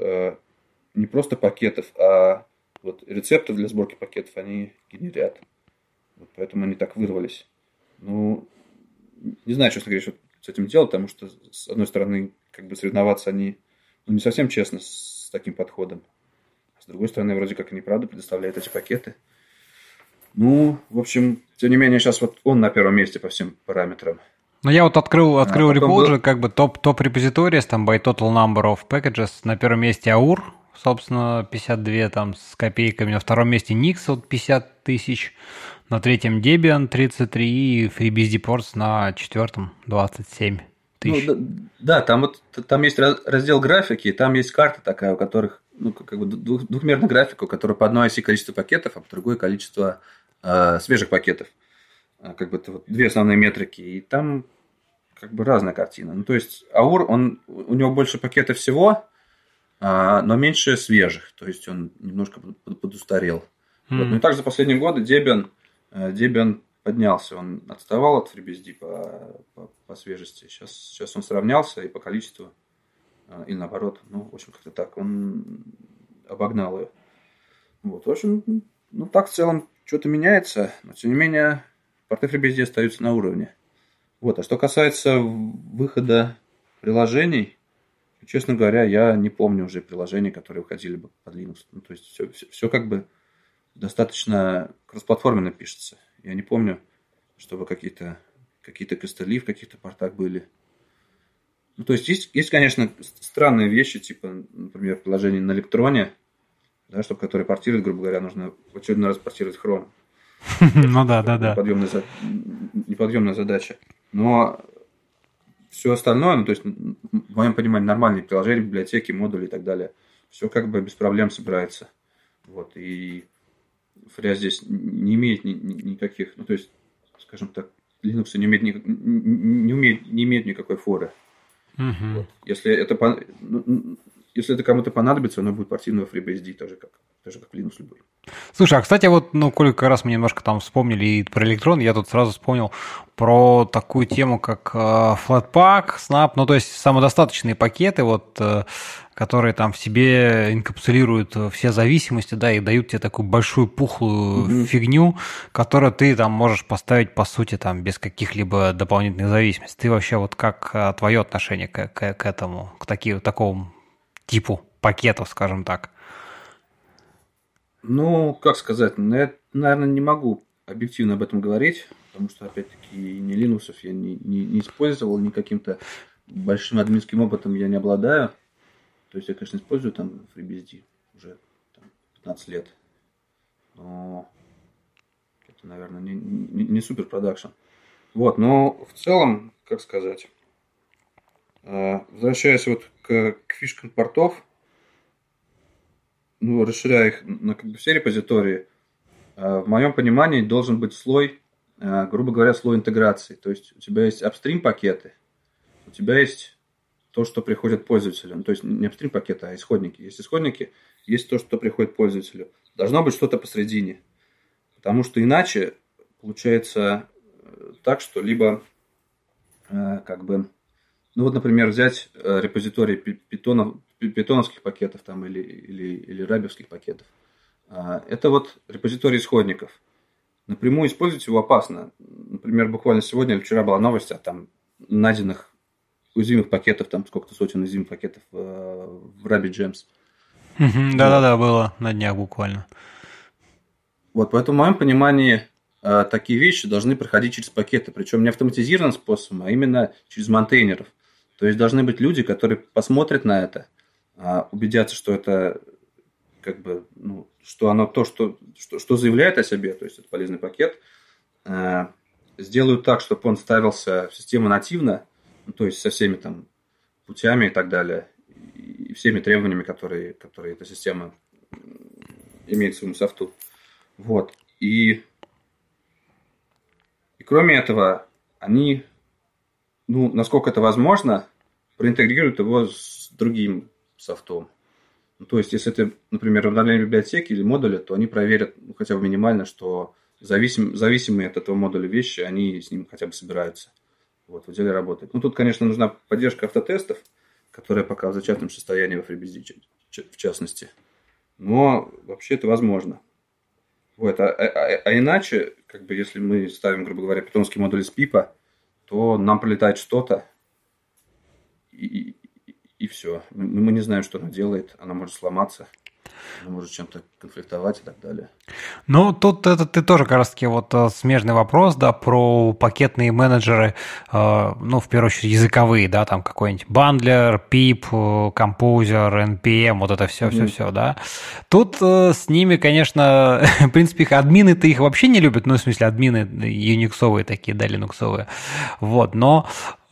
не просто пакетов, а вот рецептов для сборки пакетов они генерят. Вот поэтому они так вырвались. Ну, не знаю, честно говоря, что с этим делать, потому что, с одной стороны, как бы соревноваться они не совсем честно с таким подходом. С другой стороны, вроде как они правда предоставляют эти пакеты. Ну, в общем, тем не менее, сейчас вот он на первом месте по всем параметрам. Ну, я вот открыл repository, был... как бы топ-репозиторий, там by total number of packages. На первом месте AUR, собственно, 52 там с копейками. На втором месте Nix, вот 50 тысяч. На третьем Debian 33 и FreeBSD Ports на четвертом 27 тысяч. Ну, да, там есть раздел графики, и там есть карта такая, у которых, ну, как бы двухмерная графика, у которой по одной оси количество пакетов, а по другой количество свежих пакетов. Как бы это вот две основные метрики, и там как бы разная картина. Ну, то есть AUR, у него больше пакетов всего, но меньше свежих, то есть он немножко подустарел. Вот. Ну и так за последние годы Debian поднялся, он отставал от FreeBSD по свежести. Сейчас он сравнялся и по количеству, и наоборот. Ну, в общем, как-то так. Он обогнал ее. Вот, в общем, ну так в целом что-то меняется, но тем не менее порты FreeBSD остаются на уровне. Вот, а что касается выхода приложений, честно говоря, я не помню уже приложений, которые выходили бы под Linux. Ну, то есть все как бы достаточно кроссплатформенно пишется. Я не помню, чтобы какие-то костыли в каких-то портах были. Ну, то есть, конечно, странные вещи, типа, например, приложение на электроне, да, чтобы которые портируют, грубо говоря, нужно в очередной раз портировать Chrome. Ну да. Неподъемная задача. Но все остальное, ну, то есть, в моем понимании, нормальные приложения, библиотеки, модули и так далее, все как бы без проблем собирается. Вот, и Фря здесь не имеет никаких, ну, то есть, скажем так, Linux не имеет никакой форы. Вот. Если это кому-то понадобится, оно будет портировано в FreeBSD, тоже как Linux любой. Слушай, а кстати, вот, ну, коль как раз мы немножко там вспомнили и про электрон, я тут сразу вспомнил про такую тему, как Flatpak, Snap, ну, то есть самодостаточные пакеты, вот, которые там в себе инкапсулируют все зависимости, да, и дают тебе такую большую пухлую фигню, которую ты там можешь поставить, по сути, там, без каких-либо дополнительных зависимостей. Ты вообще вот как твое отношение к этому, к такому типу пакетов, скажем так? Ну, как сказать, я, наверное, не могу объективно об этом говорить, потому что, опять-таки, ни Linux я не использовал, ни каким-то большим админским опытом я не обладаю. То есть я, конечно, использую там FreeBSD уже там, 15 лет, но это, наверное, не супер продакшн. Вот, но в целом, как сказать, возвращаясь вот к фишкам портов, ну, расширяя их на как бы все репозитории, в моем понимании должен быть слой, грубо говоря, слой интеграции. То есть у тебя есть апстрим пакеты, у тебя есть то, что приходит пользователю. Ну, то есть не апстрим пакеты, а исходники. Есть исходники, есть то, что приходит пользователю. Должно быть что-то посредине. Потому что иначе получается так, что либо как бы, ну вот, например, взять репозиторий питоновских пакетов там, или рабевских пакетов. Это вот репозиторий исходников. Напрямую использовать его опасно. Например, буквально сегодня или вчера была новость о там найденных уязвимых пакетов, там сколько-то сотен уязвимых пакетов в RabbitGems. Да-да-да, было на днях буквально. Вот, поэтому в моем понимании такие вещи должны проходить через пакеты, причем не автоматизированным способом, а именно через монтейнеров. То есть должны быть люди, которые посмотрят на это, убедятся, что это как бы, ну, что оно то, что заявляет о себе, то есть это полезный пакет, сделают так, чтобы он ставился в систему нативно, ну, то есть со всеми там путями и так далее, и всеми требованиями, которые эта система имеет к своему софту. Вот. И кроме этого, они, ну, насколько это возможно, проинтегрируют его с другим софтом. Ну, то есть, если это, например, обновление библиотеки или модуля, то они проверят, ну, хотя бы минимально, что зависимые от этого модуля вещи, они с ним хотя бы собираются. Вот, в деле работает. Ну, тут, конечно, нужна поддержка автотестов, которая пока в зачаточном состоянии во FreeBSD, в частности. Но вообще это возможно. Вот. А иначе, как бы, если мы ставим, грубо говоря, питонский модуль из пипа, то нам прилетает что-то, и все. Мы не знаем, что она делает. Она может сломаться, она может чем-то конфликтовать и так далее. Ну, тут это ты тоже как раз-таки вот смежный вопрос, да, про пакетные менеджеры, ну, в первую очередь, языковые, да, там какой-нибудь бандлер, пип, композер, NPM, вот это все, да. Тут с ними, конечно, в принципе, их админы-то их вообще не любят, ну, в смысле, админы юниксовые такие, да, линуксовые, вот, но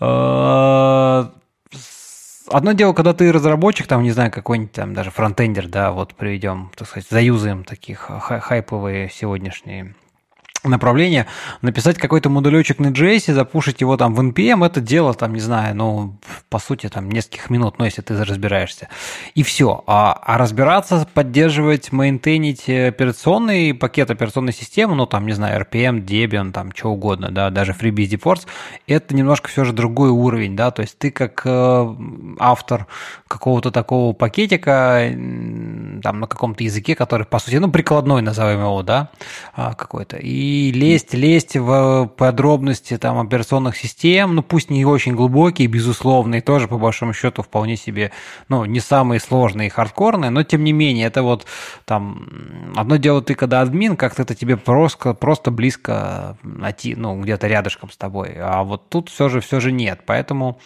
одно дело, когда ты разработчик, там, не знаю, какой-нибудь там даже фронтендер, да, вот приведем, так сказать, заюзаем таких хайповые сегодняшние направление, написать какой-то модулечек на JS и запушить его там в NPM, это дело там, не знаю, ну, по сути, там, нескольких минут, ну, если ты разбираешься. И все. А разбираться, поддерживать, мейнтейнить операционный пакет операционной системы, ну, там, не знаю, RPM, Debian, там, что угодно, да, даже FreeBSD Force, это немножко все же другой уровень, да, то есть ты как автор какого-то такого пакетика, там, на каком-то языке, который, по сути, ну, прикладной, назовем его, да, какой-то, и лезть в подробности там операционных систем, ну пусть не очень глубокие, безусловно, и тоже по большому счету вполне себе, ну не самые сложные и хардкорные, но тем не менее это вот там одно дело ты когда админ, как-то это тебе просто близко найти, ну где-то рядышком с тобой, а вот тут все же нет, поэтому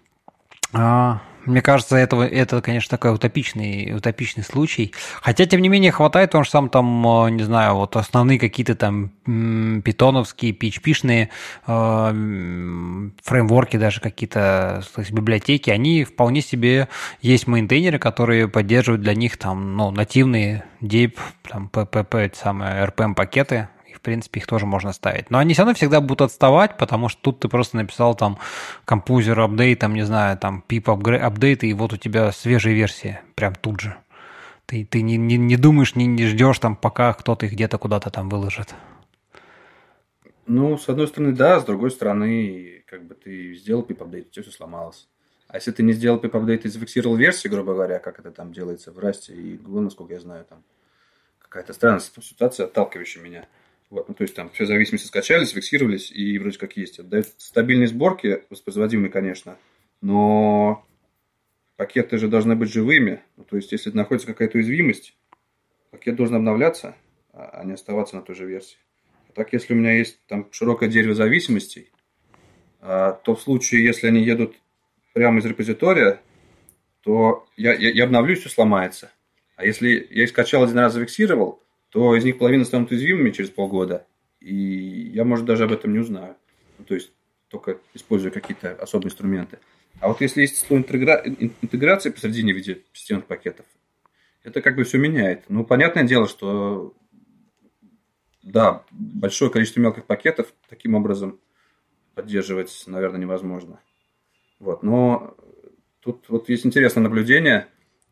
мне кажется, это, конечно, такой утопичный случай. Хотя, тем не менее, хватает, потому что сам там, не знаю, вот основные какие-то там питоновские, PHP-шные фреймворки, даже какие-то библиотеки, они вполне себе есть мейнтейнеры, которые поддерживают для них там, ну, нативные DAP, там, PPP, самые RPM-пакеты. В принципе, их тоже можно ставить. Но они все равно всегда будут отставать, потому что тут ты просто написал там композер апдейт, там, не знаю, там pip апдейт, и вот у тебя свежая версия прям тут же. Ты не думаешь, не ждешь там, пока кто-то их где-то куда-то там выложит. Ну, с одной стороны, да, с другой стороны, как бы ты сделал pip апдейт, у тебя все сломалось. А если ты не сделал pip апдейт и зафиксировал версию, грубо говоря, как это там делается в Rust и Go, насколько я знаю, там какая-то странная ситуация, отталкивающая меня. Вот, ну, то есть там все зависимости скачались, фиксировались и вроде как есть. Это дает стабильные сборки, воспроизводимые, конечно, но пакеты же должны быть живыми. Ну, то есть если находится какая-то уязвимость, пакет должен обновляться, а не оставаться на той же версии. А так, если у меня есть там широкое дерево зависимостей, то в случае, если они едут прямо из репозитория, то я обновлюсь, все сломается. А если я их скачал один раз, зафиксировал, то из них половина станут уязвимыми через полгода, и я, может, даже об этом не узнаю. Ну, то есть, только используя какие-то особые инструменты. А вот если есть слой интеграции посредине в виде системных пакетов, это как бы все меняет. Ну, понятное дело, что да, большое количество мелких пакетов таким образом поддерживать, наверное, невозможно. Вот. Но тут вот есть интересное наблюдение.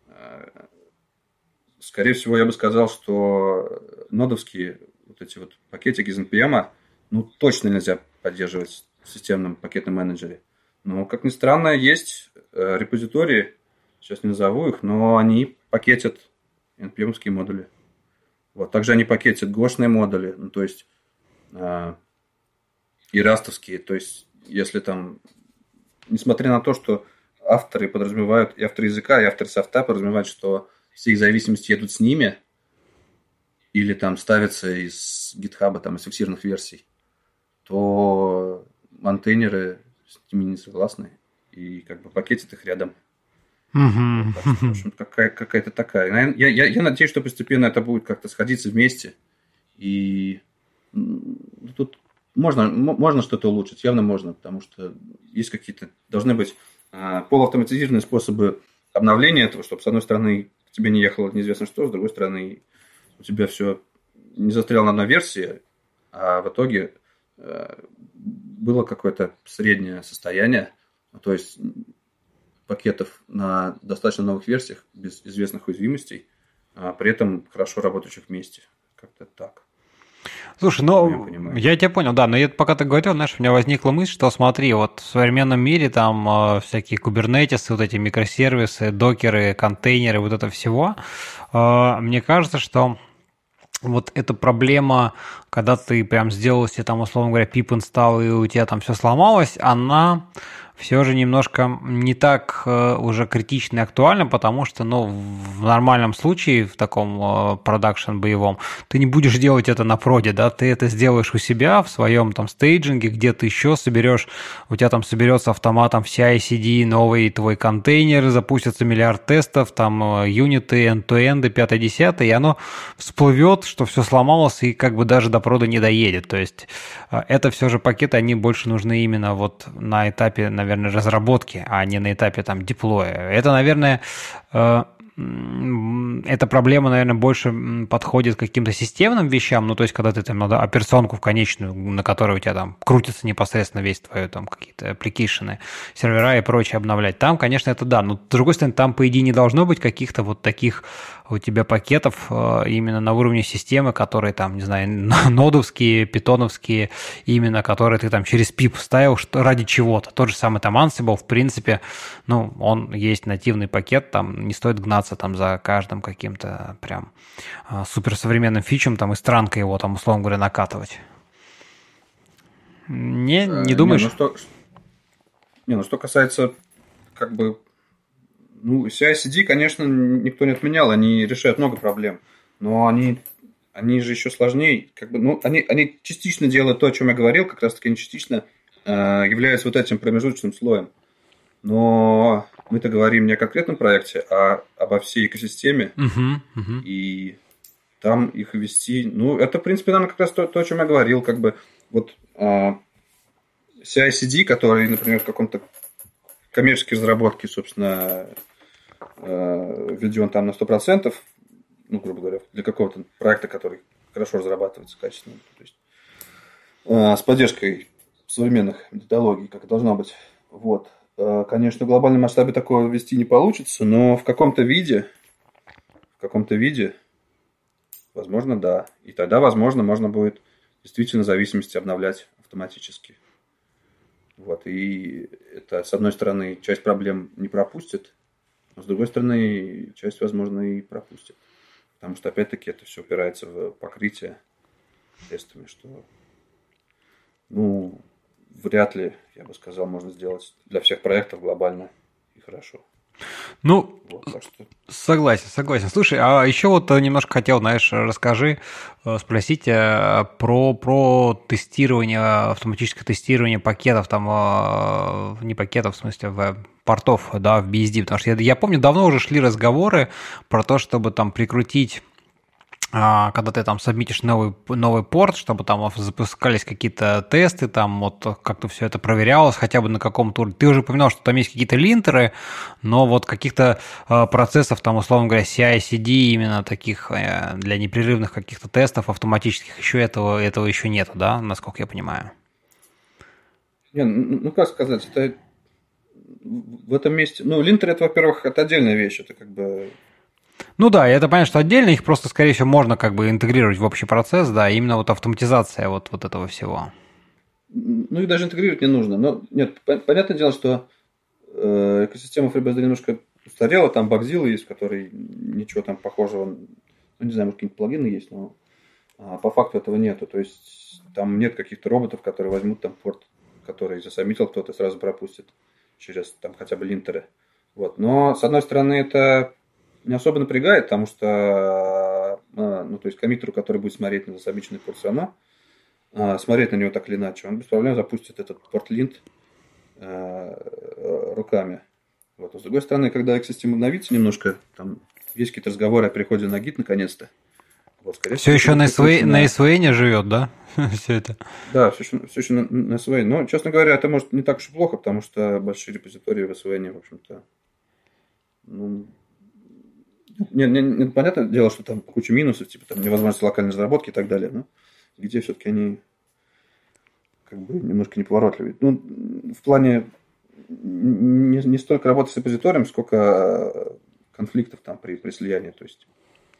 Скорее всего, я бы сказал, что нодовские вот эти вот пакетики из NPM, ну, точно нельзя поддерживать в системном пакетном менеджере. Но, как ни странно, есть репозитории, сейчас не назову их, но они пакетят NPM-ские модули. Вот. Также они пакетят гошные модули, ну, то есть и растовские. То есть, если там, несмотря на то, что авторы подразумевают, и авторы языка, и авторы софта подразумевают, что все их зависимости едут с ними, или там ставится из GitHub, там, из фиксированных версий, то монтейнеры с ними не согласны, и как бы пакетят их рядом. Вот, так что, в общем, какая-то такая. Я надеюсь, что постепенно это будет как-то сходиться вместе, и тут можно что-то улучшить, явно можно, потому что есть какие-то, должны быть полуавтоматизированные способы обновления этого, чтобы, с одной стороны, к тебе не ехало неизвестно что, с другой стороны, у тебя все не застряло на одной версии, а в итоге было какое-то среднее состояние, то есть пакетов на достаточно новых версиях без известных уязвимостей, а при этом хорошо работающих вместе. Как-то так. Слушай, ну, я тебя понял, да, но пока ты говорил, знаешь, у меня возникла мысль, что смотри, вот в современном мире там всякие кубернетисы, вот эти микросервисы, докеры, контейнеры, вот это всего, мне кажется, что вот эта проблема, когда ты прям сделал себе там, условно говоря, pip install, и у тебя там все сломалось, она все же немножко не так уже критично и актуальна, потому что, ну, в нормальном случае, в таком продакшн боевом, ты не будешь делать это на проде, да, ты это сделаешь у себя в своем там стейджинге, где ты еще соберешь, у тебя там соберется автоматом в CI/CD новый твой контейнер, запустится миллиард тестов, там юниты, end-to-end, 5-10, и оно всплывет, что все сломалось и как бы даже до прода не доедет. То есть это все же пакеты, они больше нужны именно вот на этапе, наверное, разработки, а не на этапе там деплоя. Это, наверное, эта проблема, наверное, больше подходит к каким-то системным вещам, ну, то есть, когда ты там надо операционку в конечную, на которой у тебя там крутится непосредственно весь твои там какие-то аппликейшены, сервера и прочее обновлять. Там, конечно, это да, но с другой стороны, там, по идее, не должно быть каких-то вот таких у тебя пакетов именно на уровне системы, которые там, не знаю, нодовские, питоновские, именно которые ты там через пип ставил ради чего-то. Тот же самый там Ansible, в принципе, ну, он есть нативный пакет, там не стоит гнаться там за каждым каким-то прям суперсовременным фичем там и странкой его там, условно говоря, накатывать. Не думаешь? Что касается как бы CI/CD, конечно, никто не отменял, они решают много проблем, но они же еще сложнее, как бы, они частично делают то, о чем я говорил, как раз-таки они частично являются вот этим промежуточным слоем. Но мы-то говорим не о конкретном проекте, а обо всей экосистеме, и там их ввести, это, в принципе, наверное, как раз то, о чем я говорил, как бы, вот CI/CD, который, например, в каком-то коммерческой разработке, собственно, введен там на 100%, грубо говоря, для какого-то проекта, который хорошо разрабатывается качественно, то есть с поддержкой современных методологий, как должно быть. Вот. Конечно, в глобальном масштабе такого ввести не получится, но в каком-то виде, возможно, да. И тогда, возможно, можно будет действительно зависимости обновлять автоматически. Вот. И это, с одной стороны, часть проблем не пропустит, но с другой стороны, часть, возможно, и пропустит. Потому что, опять-таки, это все упирается в покрытие тестами, что, вряд ли, я бы сказал, можно сделать для всех проектов глобально и хорошо. Согласен. Слушай, а еще вот немножко хотел, знаешь, спросить про тестирование, автоматическое тестирование пакетов, там, не пакетов, в смысле, портов, да, в BSD, потому что я помню, давно уже шли разговоры про то, чтобы там прикрутить, когда ты там сабмитишь новый порт, чтобы там запускались какие-то тесты, там вот как-то все это проверялось, хотя бы на каком-то уровне. Ты уже упоминал, что там есть какие-то линтеры, но вот каких-то процессов, там, условно говоря, CI/CD, именно таких для непрерывных каких-то тестов автоматических, еще этого еще нету, да, насколько я понимаю? Как сказать, это в этом месте... линтеры, это, во-первых, это отдельная вещь, это как бы... Да, это понятно, что отдельно их просто, скорее всего, можно как бы интегрировать в общий процесс, да, именно вот автоматизация вот этого всего. Их даже интегрировать не нужно. Но нет, понятное дело, что экосистема FreeBSD немножко устарела, там Bugzilla есть, в которой ничего там похожего, не знаю, может, какие-то плагины есть, но по факту этого нету. То есть там нет каких-то роботов, которые возьмут там порт, который засабмитил кто-то, сразу пропустит через там хотя бы линтеры. Вот. Но, с одной стороны, это не особо напрягает, потому что ну, то есть коммитеру, который будет смотреть на замеченный порт все равно, смотреть на него так или иначе, он без проблем запустит этот порт-линт руками. Вот. А с другой стороны, когда экосистема обновится немножко, там есть какие-то разговоры о переходе на гид наконец-то. Вот, все еще на SVN живет, да? Все это. Да, все еще на SVN. Но, честно говоря, это может не так уж и плохо, потому что большие репозитории в SVN, в общем-то, ну, понятное дело, что там куча минусов, типа там невозможность локальной разработки и так далее, но где все-таки они как бы немножко неповоротливые. Ну, в плане не столько работы с репозиторием, сколько конфликтов там при слиянии, то есть.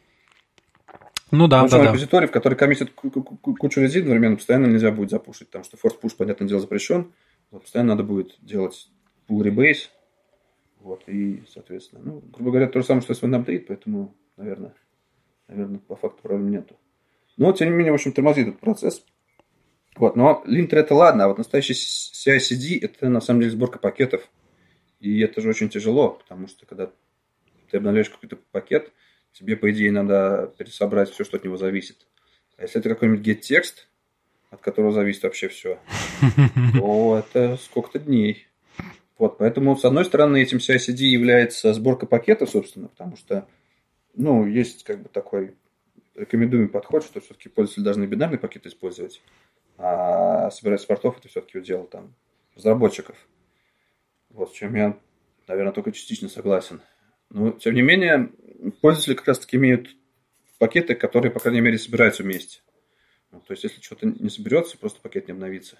Ну да, да. Репозиторий, в который коммитит кучу резин одновременно, постоянно нельзя будет запушить, потому что force-push, понятное дело, запрещен, вот, постоянно надо будет делать pull rebase, вот, и, соответственно, ну, грубо говоря, то же самое, что SVN update, поэтому, наверное, по факту проблем нету. Но, тем не менее, в общем, тормозит этот процесс. Вот, но линтер это ладно, а вот настоящий CI/CD это на самом деле сборка пакетов. И это же очень тяжело, потому что когда ты обновляешь какой-то пакет, тебе, по идее, надо пересобрать все, что от него зависит. А если это какой-нибудь get-текст, от которого зависит вообще все, то это сколько-то дней. Вот, поэтому, с одной стороны, этим CI/CD является сборка пакета, собственно, потому что, ну, есть как бы такой рекомендуемый подход, что все-таки пользователи должны бинарный пакет использовать, а собирать с портов это все-таки удел там разработчиков. Вот, с чем я, наверное, только частично согласен. Но, тем не менее, пользователи как раз-таки имеют пакеты, которые, по крайней мере, собираются вместе. Ну, то есть, если что-то не соберется, просто пакет не обновится.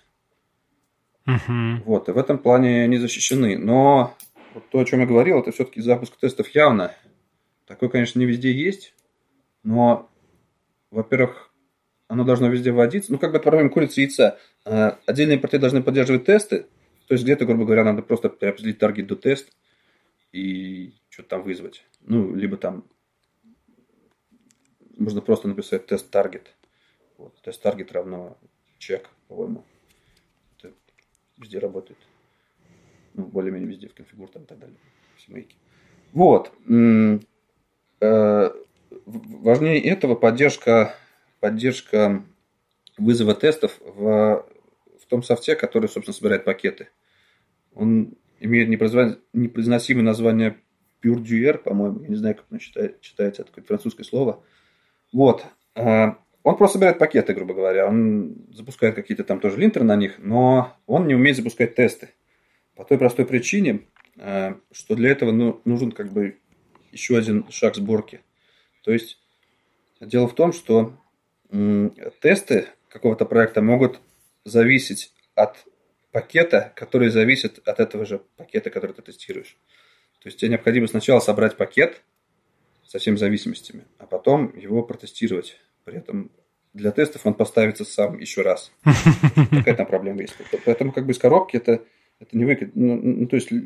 Вот, и в этом плане они защищены. Но вот то, о чем я говорил, это все-таки запуск тестов явно. Такое, конечно, не везде есть, но, во-первых, оно должно везде вводиться. Ну, как бы это проблема курицы и яйца. Отдельные порты должны поддерживать тесты. То есть, где-то, грубо говоря, надо просто переопределить таргет до тест и что-то там вызвать. Ну, либо там можно просто написать тест таргет. Вот, тест таргет равно чек, по-моему. Это везде работает. Ну, более-менее везде, в конфигур там и так далее. В семейке. Вот. Важнее этого поддержка вызова тестов в том софте, который, собственно, собирает пакеты. Он имеет непроизносимое название Purdue, по-моему. Я не знаю, как оно читается. Это какое-то французское слово. Вот. Он просто собирает пакеты, грубо говоря. Он запускает какие-то там тоже линтеры на них, но он не умеет запускать тесты. По той простой причине, что для этого нужен как бы еще один шаг сборки. То есть, дело в том, что тесты какого-то проекта могут зависеть от пакета, который зависит от этого же пакета, который ты тестируешь. То есть, тебе необходимо сначала собрать пакет со всеми зависимостями, а потом его протестировать. При этом для тестов он поставится сам еще раз. Такая там проблема есть. Поэтому как бы из коробки это не выкид. Ну, то есть,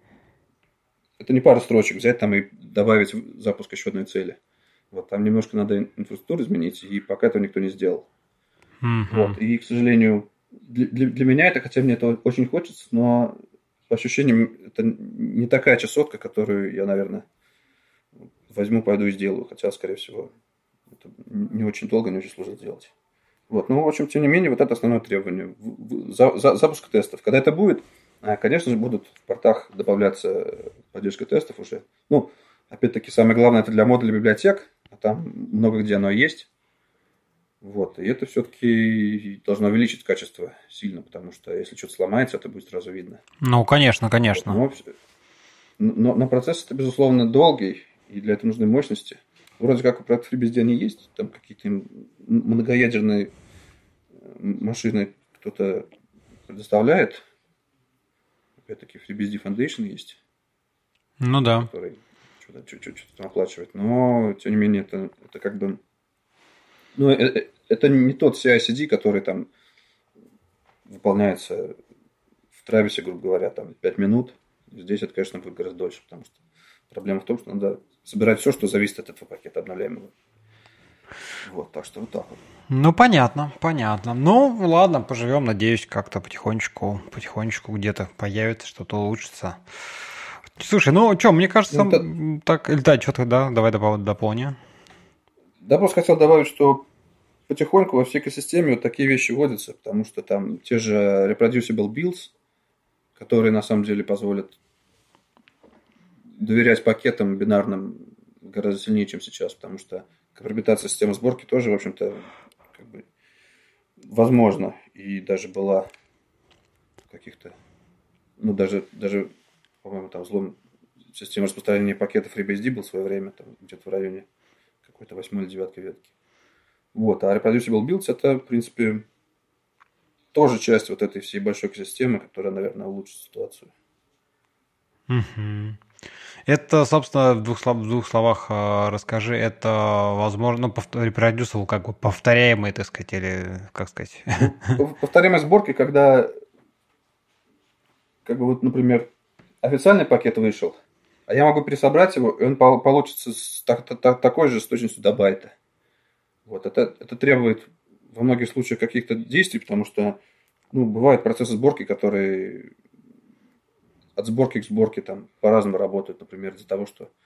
это не пара строчек взять там и добавить запуск еще одной цели. Вот, там немножко надо инфраструктуру изменить, и пока этого никто не сделал. Вот, и, к сожалению, для меня это, хотя мне это очень хочется, но по ощущениям это не такая чесотка, которую я, наверное, возьму, пойду и сделаю. Хотя, скорее всего, это не очень долго, не очень сложно сделать. Вот, ну, в общем, тем не менее, вот это основное требование. Запуск тестов. Когда это будет, конечно же, будут в портах добавляться поддержка тестов уже. Ну, опять-таки, самое главное, это для модулей библиотек, а там много где оно есть. Вот, и это все-таки должно увеличить качество сильно, потому что если что-то сломается, это будет сразу видно. Ну, конечно, конечно. Вот, но процесс это, безусловно, долгий, и для этого нужны мощности. Вроде как у проектов FreeBSD они есть, там какие-то многоядерные машины кто-то предоставляет. Опять-таки FreeBSD Foundation есть. Ну да. Который что-то там оплачивает. Но, тем не менее, это как бы... Ну, это не тот CI/CD, который там выполняется в Трависе, грубо говоря, там 5 минут. Здесь это, конечно, будет гораздо дольше, потому что проблема в том, что надо собирать все, что зависит от этого пакета обновляемого. Вот, так что вот так вот. Ну, понятно. Ну, ладно, поживем, надеюсь, как-то потихонечку где-то появится, что-то улучшится. Слушай, ну что, мне кажется, так, да, что-то, да, давай дополни. Да, просто хотел добавить, что потихоньку во всей экосистеме вот такие вещи вводятся, потому что там те же reproducible builds, которые на самом деле позволят доверять пакетам бинарным гораздо сильнее, чем сейчас, потому что компрометация системы сборки тоже, в общем-то, как бы возможно, и даже была в каких-то, ну, даже по-моему, там взлом системы распространения пакетов FreeBSD был в свое время, там где-то в районе какой-то 8 или 9 ветки. Вот, а reproducible builds это, в принципе, тоже часть вот этой всей большой экосистемы, которая, наверное, улучшит ситуацию. Мгм. Это, собственно, в двух словах расскажи, это возможно, ну, репродюсер, как бы повторяемый, так сказать, или как сказать? Ну, повторяемость сборки, когда, как бы вот, например, официальный пакет вышел, а я могу пересобрать его, и он получится такой же с точностью до байта. Вот, это требует во многих случаях каких-то действий, потому что, ну, бывают процессы сборки, которые от сборки к сборке там по-разному работают, например, из-за того, что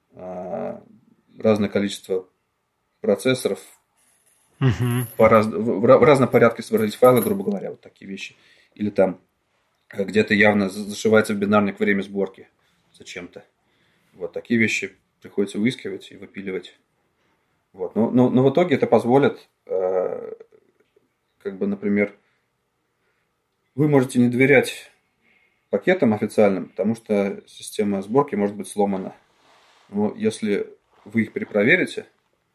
разное количество процессоров Мгм. в разном порядке собрались файлы, грубо говоря, вот такие вещи. Или там где-то явно зашивается в бинарник время сборки зачем-то. Вот такие вещи приходится выискивать и выпиливать. Вот. Но в итоге это позволит, как бы, например, вы можете не доверять пакетам официальным, потому что система сборки может быть сломана. Но если вы их перепроверите,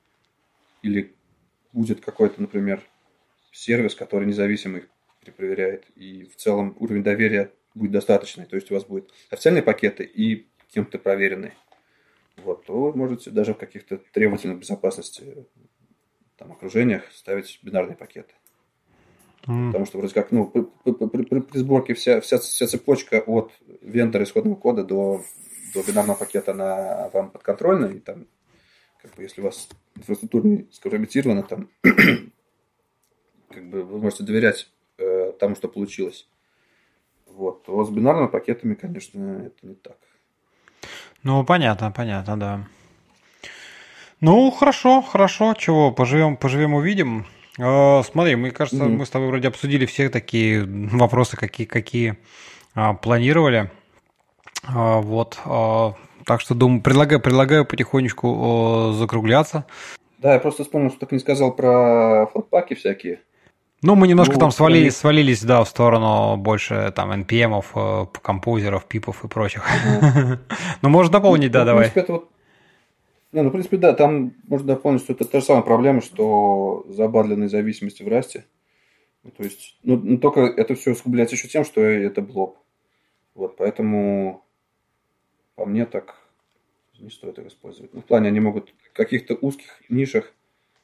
или будет какой-то, например, сервис, который независимо их перепроверяет, и в целом уровень доверия будет достаточный, то есть у вас будут официальные пакеты и кем-то проверенные, вот, то вы можете даже в каких-то требовательных безопасности там, окружениях ставить бинарные пакеты. Потому что вроде как, ну, при сборке вся цепочка от вендора исходного кода до бинарного пакета, она вам подконтрольна, и там, как бы, если у вас инфраструктура не скомпрометирована, там, как бы, вы можете доверять тому, что получилось. Вот. То с бинарными пакетами, конечно, это не так. Ну, понятно, да. Ну, хорошо, чего, поживем, увидим. Смотри, мне кажется, мы с тобой вроде обсудили все такие вопросы, какие планировали. Вот. Так что, думаю, предлагаю потихонечку закругляться. Да, я просто вспомнил, что так не сказал про флотпаки всякие. Ну, мы немножко там про них... свалились, да, в сторону больше там NPM-ов, композеров, пипов и прочих. Ну, можно дополнить, да, давай. В принципе, это вот... Не, ну, в принципе, да, там можно дополнить, что это та же самая проблема, что забадленные зависимости в расте. То есть, ну, только это все усугубляется еще тем, что это блоб. Вот, поэтому по мне так не стоит их использовать. Ну, в плане они могут в каких-то узких нишах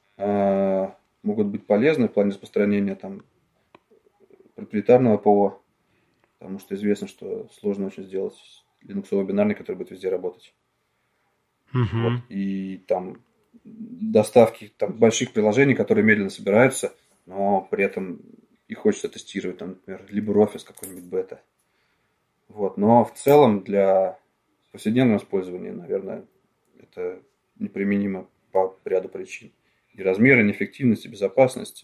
могут быть полезны в плане распространения там проприетарного ПО, потому что известно, что сложно очень сделать линуксовый бинарник, который будет везде работать. Вот. И там доставки там, больших приложений, которые медленно собираются, но при этом их хочется тестировать, там, например, LibreOffice какой-нибудь бета. Вот. Но в целом для повседневного использования, наверное, это неприменимо по ряду причин. И размеры, неэффективность, и безопасность,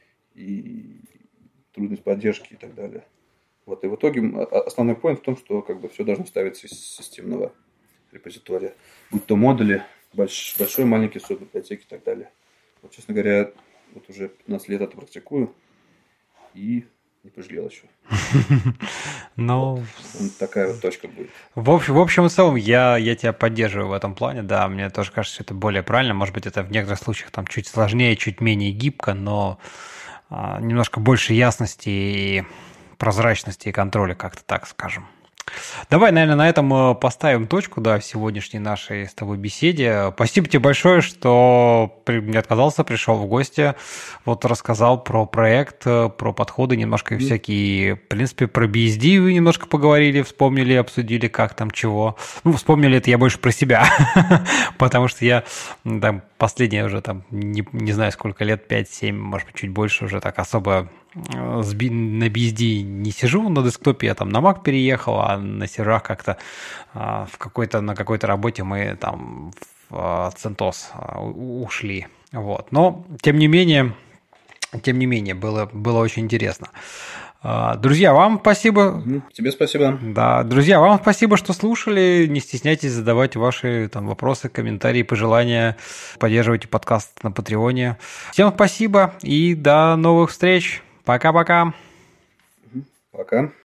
и трудность поддержки и так далее. Вот. И в итоге основной поинт в том, что как бы все должно ставиться из системного репозитория. Будь то модули, большой, маленький суббиблиотеки и так далее. Вот, честно говоря, вот уже 15 лет это практикую и не пожалел еще. Ну, такая вот точка будет. В общем и целом, я тебя поддерживаю в этом плане, да, мне тоже кажется, что это более правильно. Может быть, это в некоторых случаях там чуть сложнее, чуть менее гибко, но немножко больше ясности и прозрачности и контроля, как-то так скажем. Давай, наверное, на этом поставим точку, да, в сегодняшней нашей с тобой беседе. Спасибо тебе большое, что не отказался, пришел в гости, вот рассказал про проект, про подходы, немножко всякие, в принципе, про BSD вы немножко поговорили, вспомнили, обсудили, как там, чего. Ну, вспомнили это я больше про себя, потому что я там последние уже там, не знаю сколько лет, 5-7, может быть, чуть больше уже так особо на BSD не сижу на десктопе, я там на Mac переехал, а на серверах как-то на какой-то работе мы там в CentOS ушли. Вот. Но, тем не менее, было очень интересно. Друзья, вам спасибо. Тебе спасибо. Да, друзья, вам спасибо, что слушали. Не стесняйтесь задавать ваши там вопросы, комментарии, пожелания. Поддерживайте подкаст на Патреоне. Всем спасибо и до новых встреч. Пока-пока. Пока.